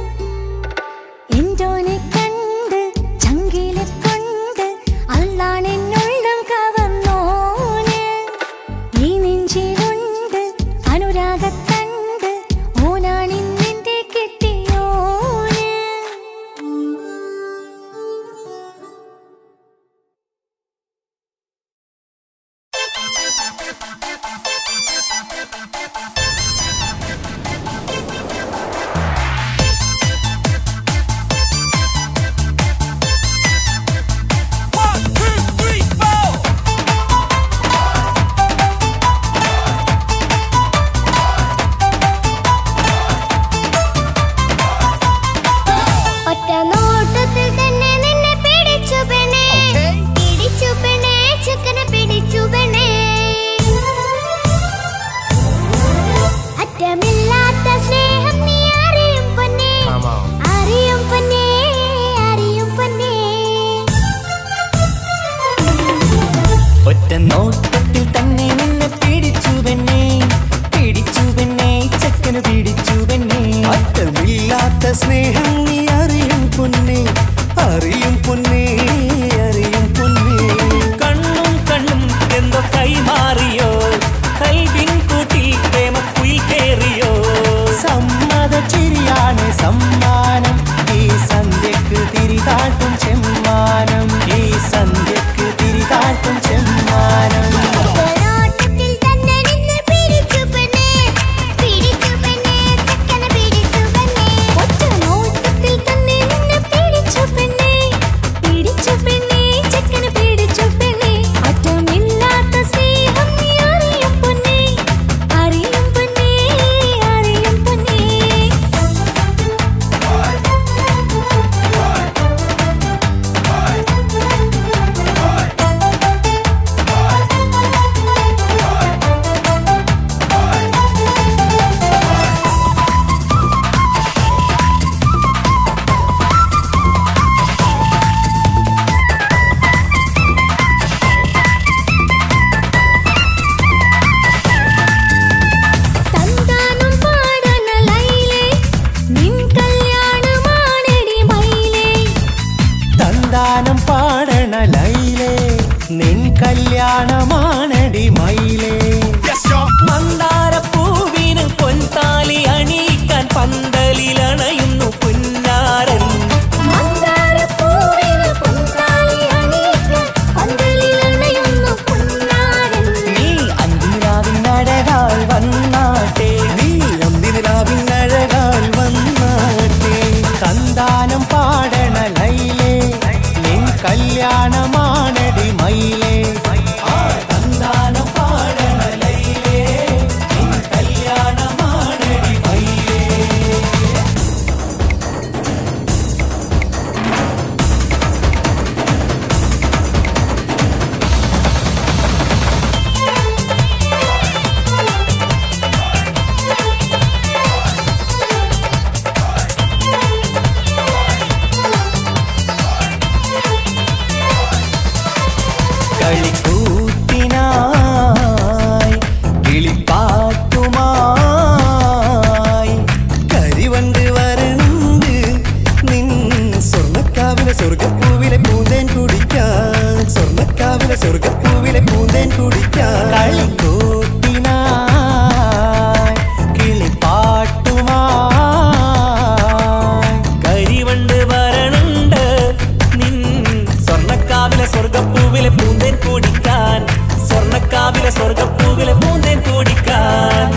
എന്തോനെ കണ്ട് ചങ്കില് കൊണ്ട് അല്ലാണെന്നുള്ളം കവർന്നോന്. ഈ നെഞ്ചിലുണ്ട് അനുരാഗത്തണ്ട്, ഓനാണിന്നെന്റെ കെട്ടിയോന്. ഒറ്റ നോട്ടത്തിൽ തന്നെ നിന്നെ പിടിച്ചു പെണ്ണേ, പിടിച്ചു പെണ്ണേ, ചക്കനെ പിടിച്ചു പെണ്ണേ. അറ്റമില്ലാത്ത സ്നേഹം നീ അറിയും പൊന്നേ, അറിയും പൊന്നേ, അറിയും പൊന്നേ. ഒറ്റ നോട്ടത്തിൽ തന്നെ നിന്നെ പിടിച്ചു പെണ്ണേ, പിടിച്ചു പെണ്ണേ, ചക്കന് പിടിച്ചു പെണ്ണേ. അറ്റമില്ലാത്ത സ്നേഹം നീ അറിയും പൊന്നേ, അറിയും പൊന്നേ, അറിയും പൊന്നേ. കണ്ണും കണ്ണും എന്തോ കൈമാറിയോ, കൽവിൻ കൂട്ടിൽ പ്രേമക്കുയിൽ കേറിയോ. സമ്മത ചിരിയാണ് സമ്മാനം, ഈ സന്ധ്യക്ക് തിരിതാട്ടും ചെമ്മാനം, ഈ സന്ധ്യക്ക് തിരിതാട്ടും ചെമ്മാനം. നോട്ടത്തിൽ തന്നെ നിന്നെ പിടിച്ചു പെണ്ണേ, പിടിച്ചു പെണ്ണേ, ചക്കനെ പിടിച്ചു പെണ്ണേ. ഒറ്റ നോട്ടത്തിൽ തന്നെ നിന്നെ പിടിച്ചു പെണ്ണേ, നിൻ കല്യാണമാണടി മയിലേ. മന്ദാരപ്പൂവിന് പൊൻതാലി അണിയിക്കാൻ പന്തലിലണയുന്നു പുന്നാരൻ. നീ അന്തിരാവിനഴകാൽ വന്നാട്ടെ, നീ അന്തിരാവിനഴകാൽ വന്നാട്ടെ. തന്താനം പാടണ ലൈലേ, നിൻ കല്യാണമാണടി മയിലേ. തന്താനം പാടണ ലൈലേ, നിൻ കല്യാണമാണടി മയിലേ. കളിക്കൂത്തിനായി കിളിപ്പാട്ടുമായി കരിവണ്ട് വരണ്ട് നിൻ സ്വർണ്ണക്കാവിലെ സ്വർഗപ്പൂവിലെ പൂന്തേൻ കുടിക്കാൻ. സ്വർണ്ണക്കാവിലെ സ്വർഗപ്പൂവിലെ പൂന്തേൻ കുടിക്കാൻ. കളിക്കൂത്തിനായി കിളിപ്പാട്ടുമായി കരിവണ്ട് വരണുണ്ട് നിൻ സ്വർണ്ണക്കാവിലെ സ്വർഗപ്പൂവിലെ പൂന്തേൻ കുടിക്കാൻ. സ്വർണ്ണക്കാവിലെ സ്വർഗപ്പൂവിലെ പൂന്തേൻ കുടിക്കാൻ.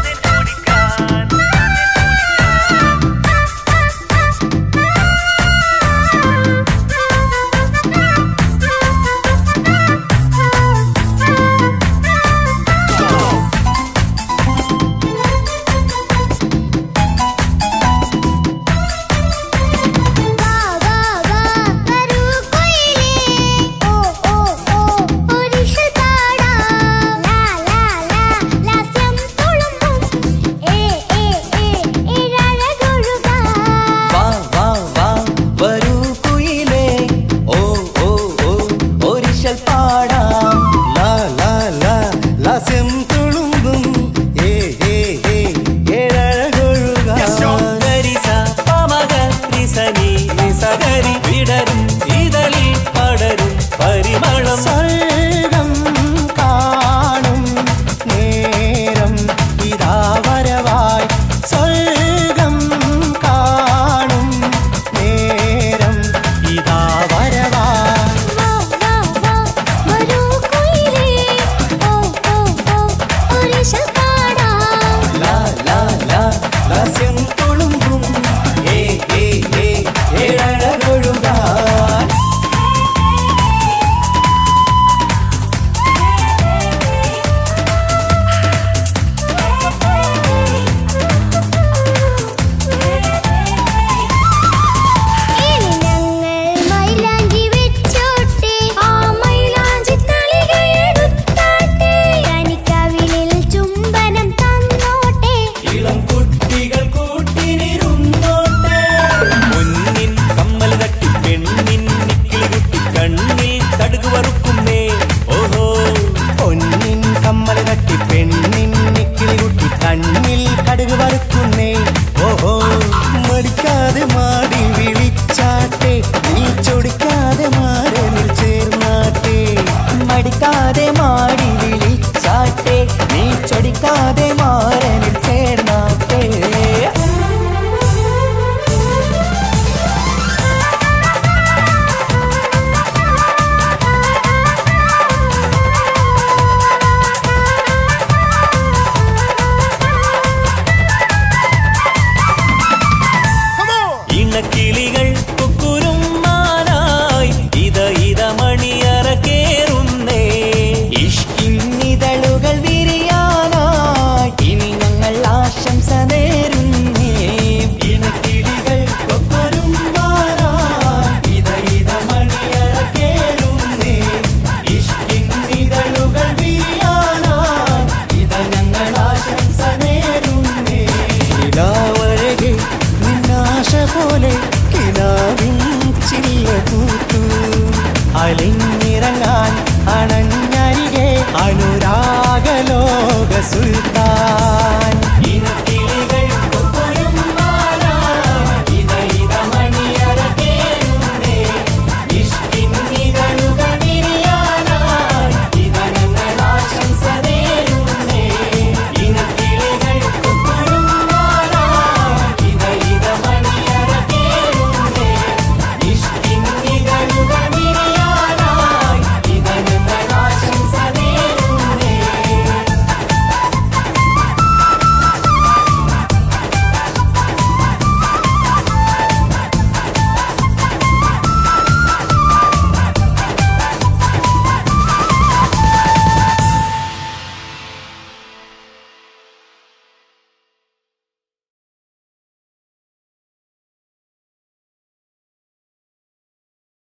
വാ വാ വാ വരൂ കുയിലേ, ഓ ഓ ഓ ഒരിശൽ പാടാം. ലാ ലാ ലാ ലാസ്യം തുളുമ്പും ഏ ഏ ഏ ഏഴഴകൊഴുകാൻ. ഗരിസ പമഗ റിസനി നിസഗരി വിടരും ഇതളിൽ പടരും പരിമളം. സ്വർഗം കാണും നേരം ഇതാ വരവായി. സ്വർഗം കാണും നേരം ഇതാ വരവായി. ലാ ലാ ലാ ലാസ്യം തുളുമ്പും ഏ ഏ ഏ ഏഴഴകൊഴുകാൻ. ഇളം കുട്ടികൾ കൂട്ടിനിരുന്നോട്ടെ. മുന്നിൻ കമ്മൽ തട്ടി പെണ്ണിൻ നിക്കിളി കുട്ടി കണ്ണിൽ കടുക് വറുക്കുന്നേ. ഓഹോ പൊന്നിൻ കമ്മൽ തട്ടി പെണ്ണിൻ നിക്കിളി കുട്ടി കണ്ണിൽ കടുക് വറുക്കുന്നേ. ഓഹോ മടിക്കാതെ മാടി വിളിച്ചാട്ടെ, നീ ചൊടിക്കാതെ മാറനിൽ ചേർന്നാട്ടെ. മടിക്കാതെ മാടി വിളിച്ചാട്ടെ, നീ ചൊടിക്കാതെ മാറനിൽ ചേർന്നാട്ടെ. ഇണക്കിളികൾ കുക്കുരും മാനായി ഇത ഇത മണിയറ കേറുന്നേ. ഇഷ്കിന്നിതളുകൾ വിരിയാനായി ഇനി ഞങ്ങൾ ആശംസ നേരുന്നേ. ഇണക്കിളികൾ കൊക്കൊരും മാനായി ഇത ഇത മണിയറ കേറുന്നേ. ഇഷ്കിന്നിതളുകൾ വീഴാനായി ഇത ഞങ്ങൾ ആശംസ നേരുന്നേ. നിലാവഴകെ നിന്നാശ പോലെ കിനാവിൻ ചില്ല കൂത്തു. അലിഞ്ഞിറങ്ങാൻ അണഞ്ഞരികെ അനുരാഗലോക സുൽത്താൻ.